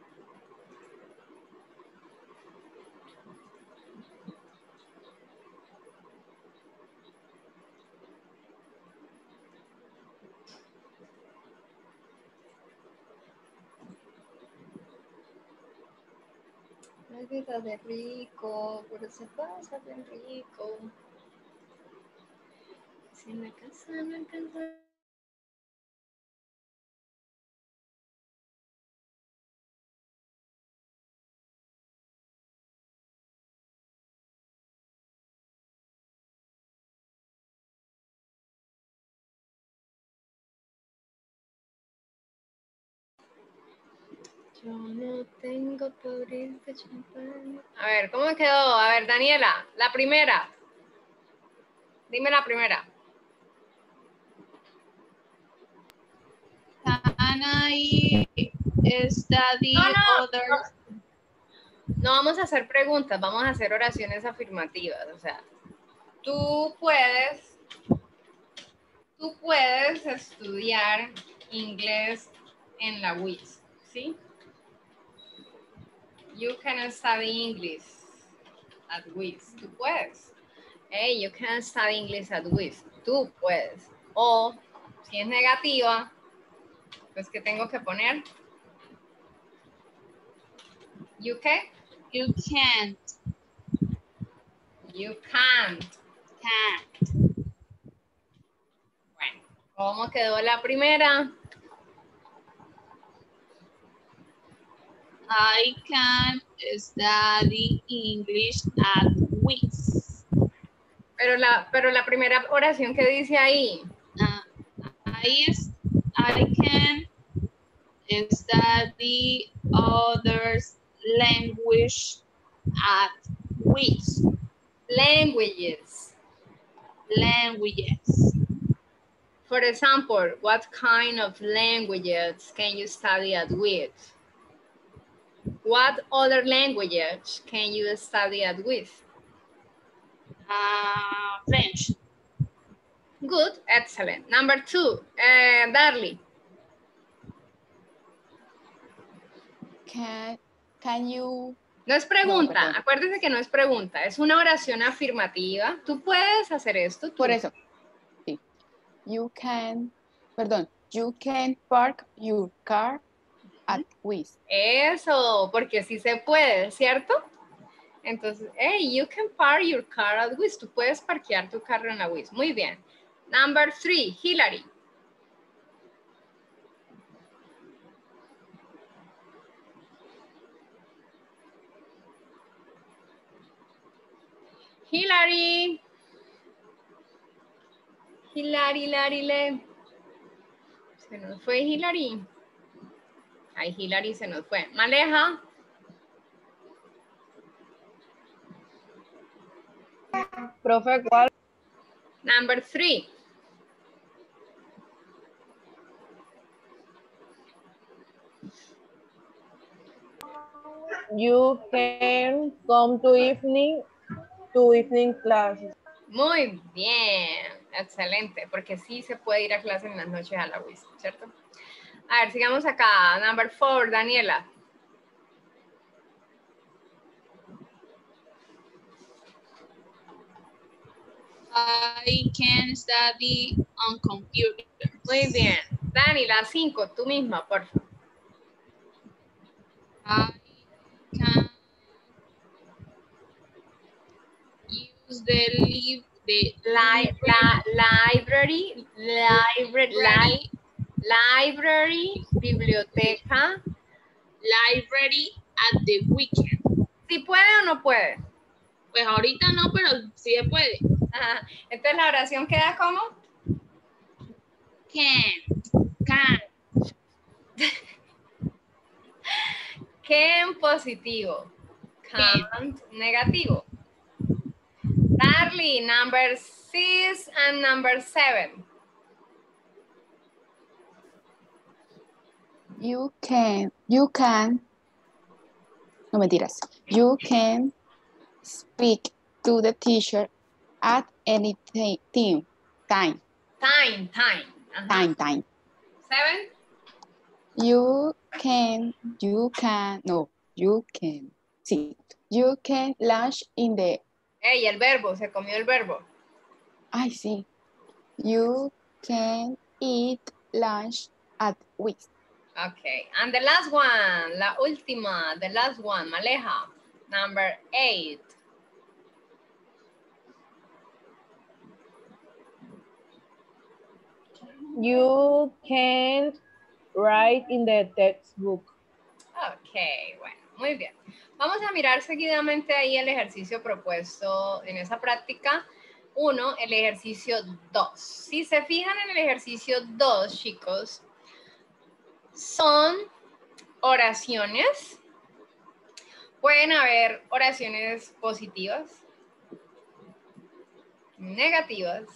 La vida de rico, pero se pasa bien rico. Si en la casa no alcanza. Yo no tengo podrido de champán. A ver, ¿cómo quedó? A ver, Daniela, la primera. Dime la primera. Can I study No, no, others? No vamos a hacer preguntas, vamos a hacer oraciones afirmativas. O sea, tú puedes, tú puedes estudiar inglés en la U I S, ¿sí? You can study English at U I S. Tú puedes. Hey, you can study English at U I S. Tú puedes. O, si es negativa, pues, ¿qué tengo que poner? You can. You can't. You can't. Can't. Bueno, ¿cómo quedó la primera? I can study English at U I S. Pero la, pero la primera oración que dice ahí. Uh, I, I can study others language at U I S. Languages. Languages. For example, what kind of languages can you study at U I S? What other language can you study at with? Uh, French. Good, excellent. Number two, uh, Darly. Can, can you, No es pregunta, perdón. acuérdese que no es pregunta, es una oración afirmativa. Tú puedes hacer esto. Tú. por eso, sí. You can, perdón, you can park your car at Wiz. Eso, porque sí se puede, ¿cierto? Entonces, hey, you can park your car at Wiz. Tú puedes parquear tu carro en la Wiz. Muy bien. Number three, Hillary. Hillary. Hillary, Hilary, le. Se nos fue Hillary. Ay, Hillary se nos fue. Maleja. Profe, ¿cuál? Number three. You can come to evening, to evening classes. Muy bien, excelente, porque sí se puede ir a clase en las noches a la U I S, ¿cierto? A ver, sigamos acá. Number four, Daniela. I can study on computer. Muy bien. Dani, la cinco, tú misma, por favor. I can use the live the Li la library, library, li library, biblioteca. library at the weekend. ¿Sí puede o no puede? Pues ahorita no, pero sí se puede. Ajá. Entonces la oración queda como Can, can. can positivo, can't negativo. Darly, number six and number seven. You can, you can, no mentiras, you can speak to the teacher at any ti- time, time, Time, time. Ajá. time, time. Seven. You can, you can, no, you can, sí, you can lunch in the, Ey, el verbo, se comió el verbo. ay, sí, you can eat lunch at Wiz. Okay, and the last one, la última, the last one, Maleja, number eight. You can't write in the textbook. Ok, bueno, muy bien. Vamos a mirar seguidamente ahí el ejercicio propuesto en esa práctica. Uno, el ejercicio dos. Si se fijan en el ejercicio dos, chicos, son oraciones. Pueden haber oraciones positivas, negativas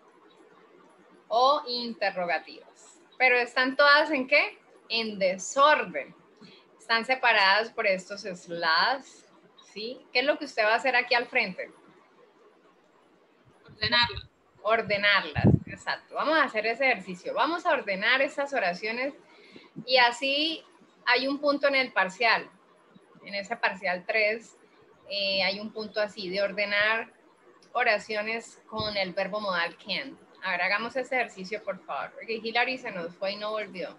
o interrogativas. Pero están todas ¿en qué? En desorden. Están separadas por estos slash, ¿sí? ¿Qué es lo que usted va a hacer aquí al frente? Ordenarla. Ordenarlas, exacto. Vamos a hacer ese ejercicio. Vamos a ordenar esas oraciones y así hay un punto en el parcial. En ese parcial tres eh, hay un punto así de ordenar oraciones con el verbo modal can. A ver, hagamos ese ejercicio, por favor. Porque Hilary se nos fue y no volvió.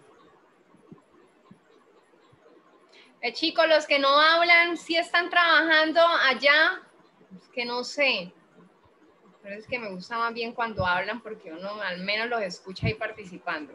Eh, chicos, los que no hablan, ¿sí están trabajando allá? Es que no sé. Pero es que me gusta más bien cuando hablan porque uno al menos los escucha ahí participando.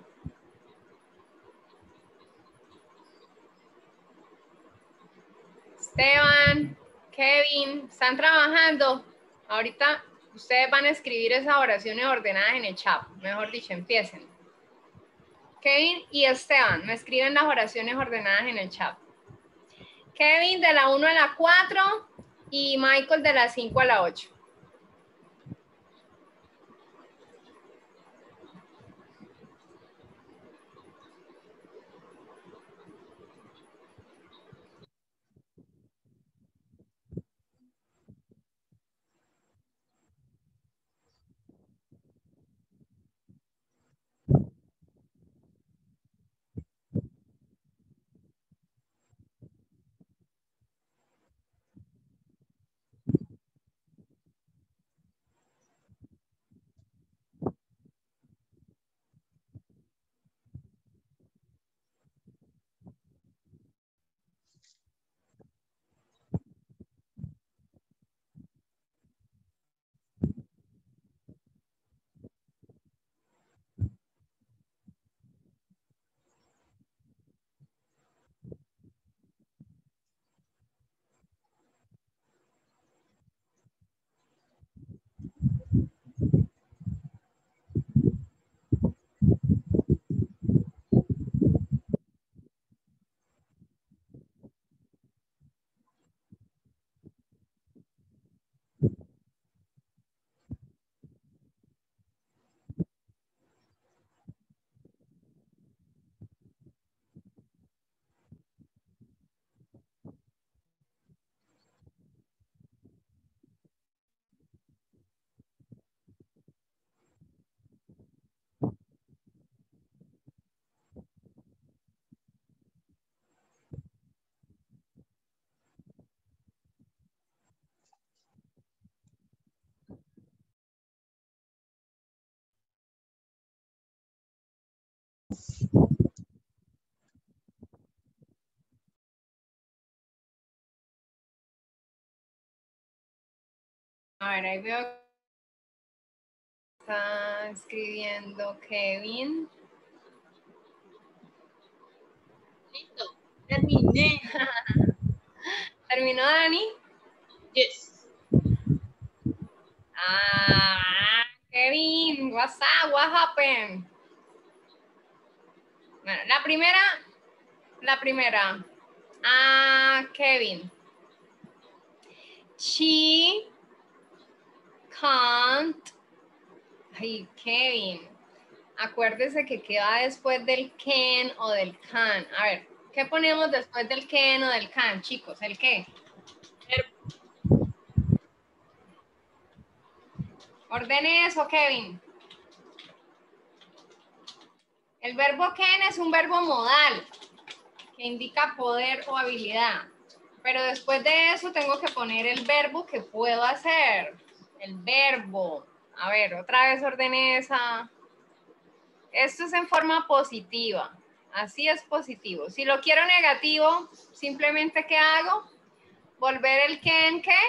Esteban, Kevin, ¿están trabajando? Ahorita ustedes van a escribir esas oraciones ordenadas en el chat. Mejor dicho, empiecen. Kevin y Esteban, me escriben las oraciones ordenadas en el chat. Kevin de la uno a la cuatro y Michael de la cinco a la ocho. A ver, ahí veo que está escribiendo Kevin. Listo. Terminé. ¿Terminó, Dani? Yes. Ah, Kevin, what's up? What happened? Bueno, la primera, la primera. Ah, Kevin. She can't. Ay, Kevin. Acuérdese que queda después del can o del can. A ver, ¿qué ponemos después del can o del can, chicos? ¿El qué? Ordene eso, Kevin. El verbo can es un verbo modal que indica poder o habilidad. Pero después de eso tengo que poner el verbo que puedo hacer. El verbo. A ver, otra vez ordene esa. Esto es en forma positiva. Así es positivo. Si lo quiero negativo, simplemente ¿qué hago? Volver el can, ¿qué?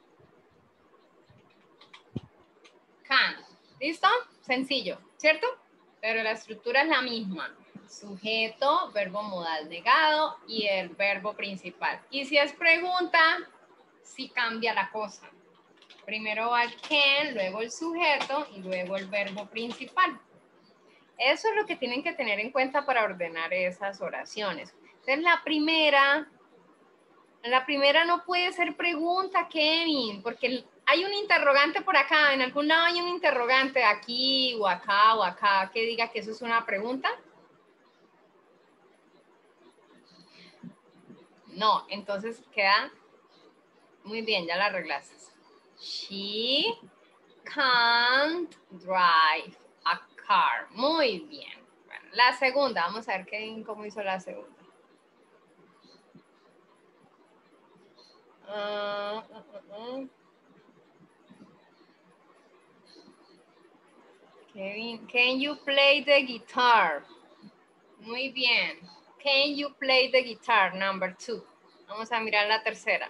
Can. ¿Listo? Sencillo, ¿cierto? Pero la estructura es la misma. Sujeto, verbo modal negado y el verbo principal. Y si es pregunta, sí cambia la cosa. Primero va el can, luego el sujeto y luego el verbo principal. Eso es lo que tienen que tener en cuenta para ordenar esas oraciones. Entonces, la primera, la primera no puede ser pregunta, Kevin, porque hay un interrogante por acá. En algún lado hay un interrogante aquí o acá o acá que diga que eso es una pregunta. No, entonces queda muy bien, ya la arreglaste. She can't drive a car. Muy bien. Bueno, la segunda, vamos a ver qué, cómo hizo la segunda. Uh, uh, uh, uh. Kevin, can you play the guitar? Muy bien. Can you play the guitar? Number two. Vamos a mirar la tercera.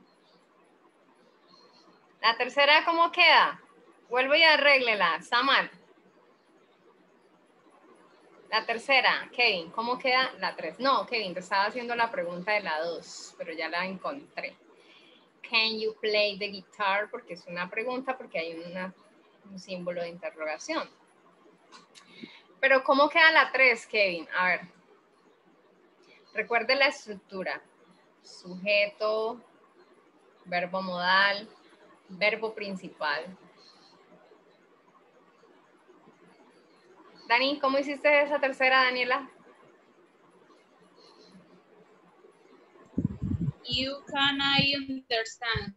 La tercera, ¿cómo queda? Vuelvo y arréglela. Está mal. La tercera, Kevin, ¿cómo queda la tres? No, Kevin, te estaba haciendo la pregunta de la dos, pero ya la encontré. Can you play the guitar? Porque es una pregunta, porque hay una, un símbolo de interrogación. Pero ¿cómo queda la tres, Kevin? A ver. Recuerde la estructura. Sujeto, verbo modal, verbo principal. Dani, ¿cómo hiciste esa tercera, Daniela? You can I understand.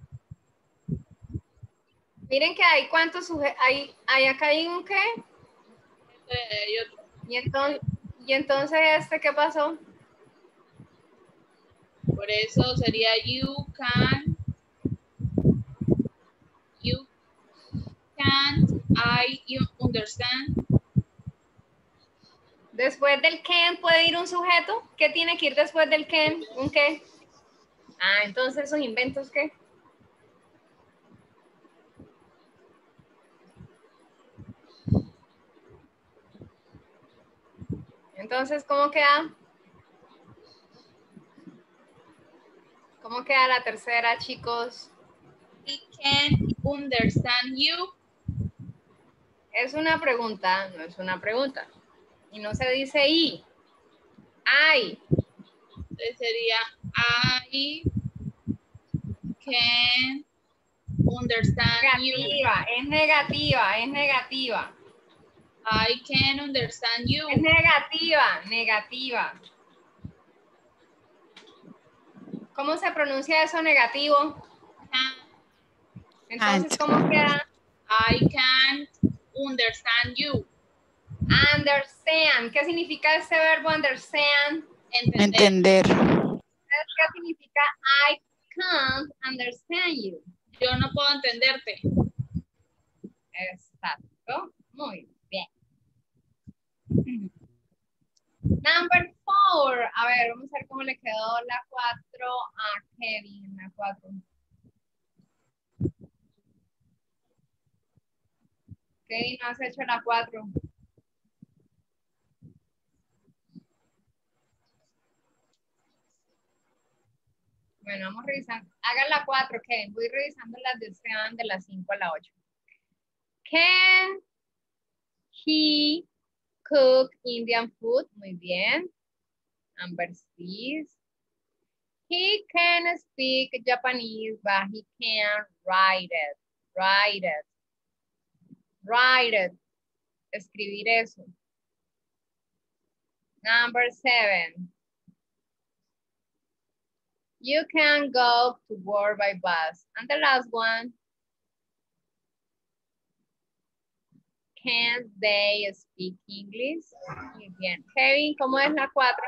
Miren que hay cuántos sujetos, hay, hay acá hay un qué. Hay otro. Y entonces, y entonces este, ¿qué pasó? Por eso sería you can, you can't I understand. Después del can puede ir un sujeto. ¿Qué tiene que ir después del can? ¿Un qué? Ah, entonces esos inventos, ¿qué? Entonces, ¿cómo queda? ¿Cómo queda la tercera, chicos? I can understand you. Es una pregunta, no es una pregunta. Y no se dice y. I. Entonces sería I can understand you. Negativa, es negativa, es negativa. I can understand you. Es negativa, negativa. ¿Cómo se pronuncia eso negativo? Entonces, ¿cómo queda? I can't understand you. Understand. ¿Qué significa ese verbo understand? Entender. Entender. ¿Qué significa I can't understand you? Yo no puedo entenderte. Exacto. Muy bien. Number four. A ver, vamos a ver cómo le quedó la cuatro a Kevin. La cuatro. Kevin, no has hecho la cuatro. Bueno, vamos revisando. Hagan la cuatro, Kevin. Voy revisando las de Esteban de las cinco a la ocho. Can he cook Indian food? Muy bien. Number six. He can speak Japanese, but he can't write it. Write it. Write it. Escribir eso. Number seven. You can go to work by bus. And the last one. Can they speak English? Muy bien. Kevin, ¿cómo es la cuatro?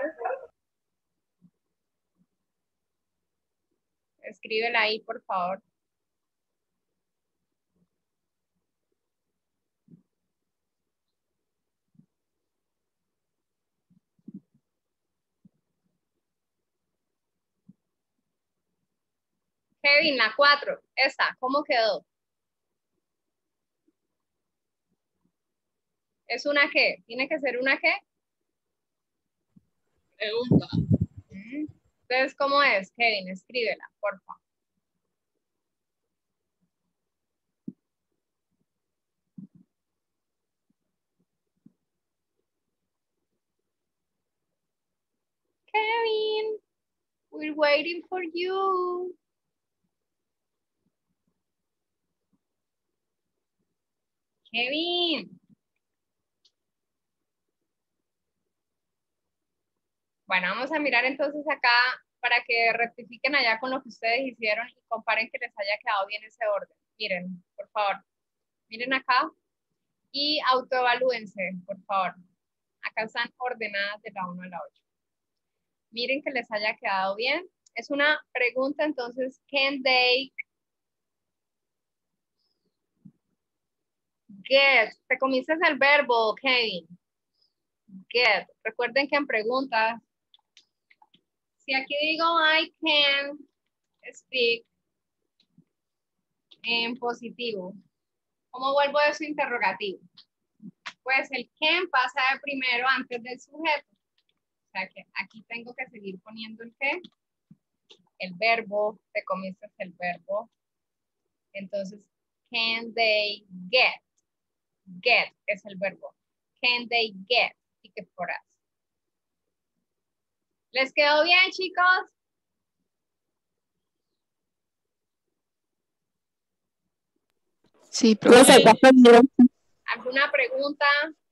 Escríbela ahí, por favor. Kevin, la cuatro. Esa, ¿cómo quedó? ¿Es una qué? ¿Tiene que ser una qué? Pregunta. Entonces, ¿cómo es, Kevin? Escríbela, por favor. Kevin, we're waiting for you. Kevin. Bueno, vamos a mirar entonces acá para que rectifiquen allá con lo que ustedes hicieron y comparen que les haya quedado bien ese orden. Miren, por favor. Miren acá y autoevalúense, por favor. Acá están ordenadas de la uno a la ocho. Miren que les haya quedado bien. Es una pregunta, entonces, can they get? Te comienzas el verbo, Kevin. Get. Recuerden que en preguntas, si aquí digo I can speak en positivo, ¿cómo vuelvo a eso interrogativo? Pues el can pasa de primero antes del sujeto. O sea que aquí tengo que seguir poniendo el que, el verbo, te comienzas el verbo. Entonces, can they get? Get es el verbo. Can they get tickets for us? ¿Les quedó bien, chicos? Sí, No sé, profe. cuatro. ¿Alguna pregunta?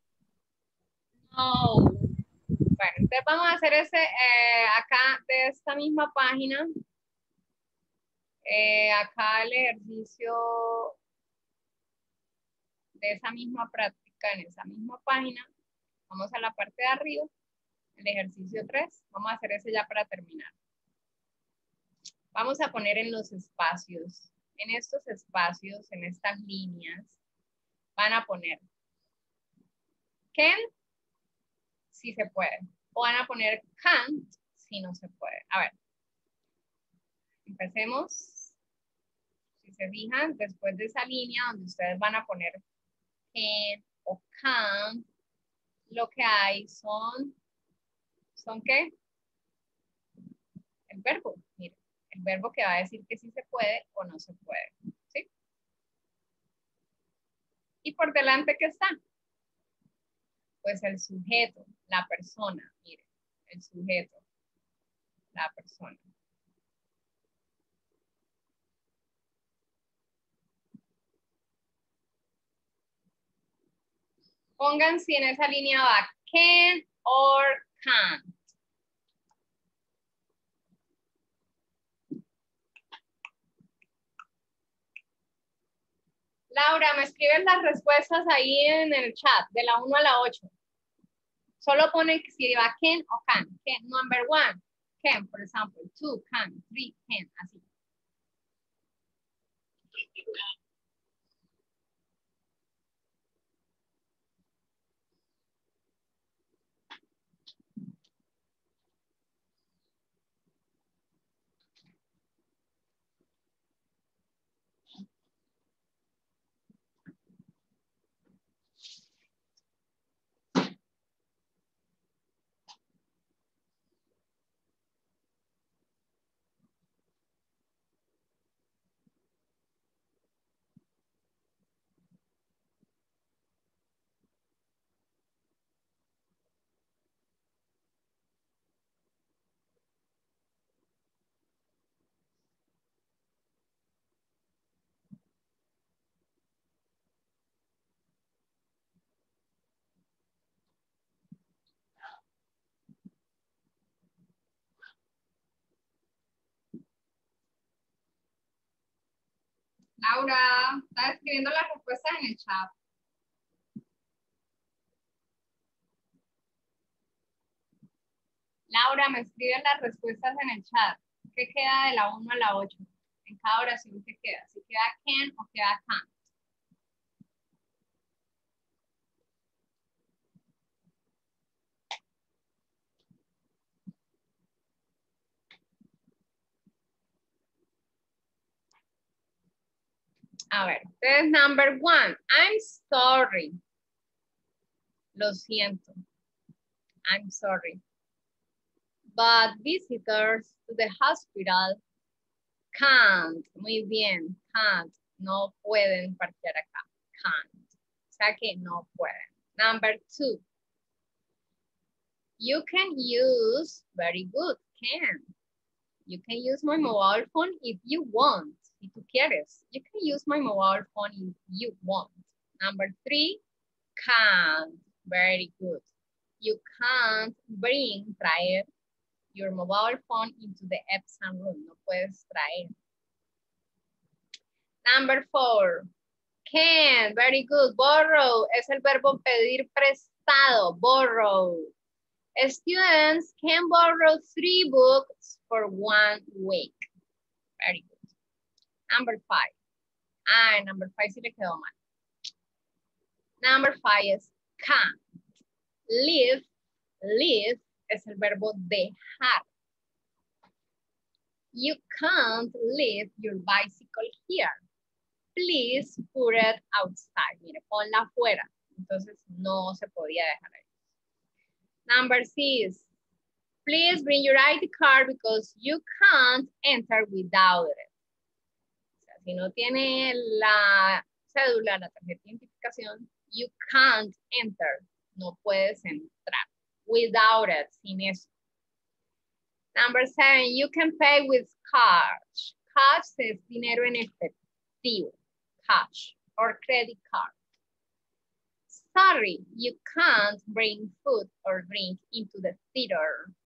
No. Bueno, entonces vamos a hacer ese eh, acá de esta misma página. Eh, acá el ejercicio de esa misma práctica en esa misma página. Vamos a la parte de arriba, el ejercicio tres. Vamos a hacer ese ya para terminar. Vamos a poner en los espacios, en estos espacios, en estas líneas, van a poner can, si se puede. O van a poner can't, si no se puede. A ver. Empecemos. Si se fijan, después de esa línea donde ustedes van a poner can o can't, lo que hay son, ¿son qué? El verbo, miren, el verbo que va a decir que sí se puede o no se puede, ¿sí? Y por delante, ¿qué está? Pues el sujeto, la persona, miren, el sujeto, la persona. Pongan si en esa línea va can or can't. Laura, me escriben las respuestas ahí en el chat, de la uno a la ocho. Solo ponen si va can o can. Can, number one, can, por ejemplo. Two, can. Three, can, así. Laura, está escribiendo las respuestas en el chat. Laura, me escriben las respuestas en el chat. ¿Qué queda de la uno a la ocho? En cada oración, ¿qué queda? ¿Si queda can o queda can't? A ver, entonces, number one, I'm sorry. Lo siento. I'm sorry. But visitors to the hospital can't. Muy bien, can't. No pueden parquear acá. Can't. O sea que no pueden. Number two. You can use, very good, can. You can use my mobile phone if you want. Si tú quieres. You can use my mobile phone if you want. Number three, can't. Very good. You can't bring, traer, your mobile phone into the Epson room. No puedes traer. Number four, can. Very good. Borrow es el verbo pedir prestado. Borrow. Students can borrow three books for one week. Very good. Number five. Ah, number five sí le quedó mal. Number five is can't. Leave. Leave es el verbo dejar. You can't leave your bicycle here. Please put it outside. Mire, ponla afuera. Entonces no se podía dejar ahí. Number six. Please bring your I D card because you can't enter without it. O sea, si no tiene la cédula, la tarjeta de identificación, you can't enter. No puedes entrar. Without it, sin eso. Number seven, you can pay with cash. Cash es dinero en efectivo. Cash or credit card. Sorry, you can't bring food or drink into the theater.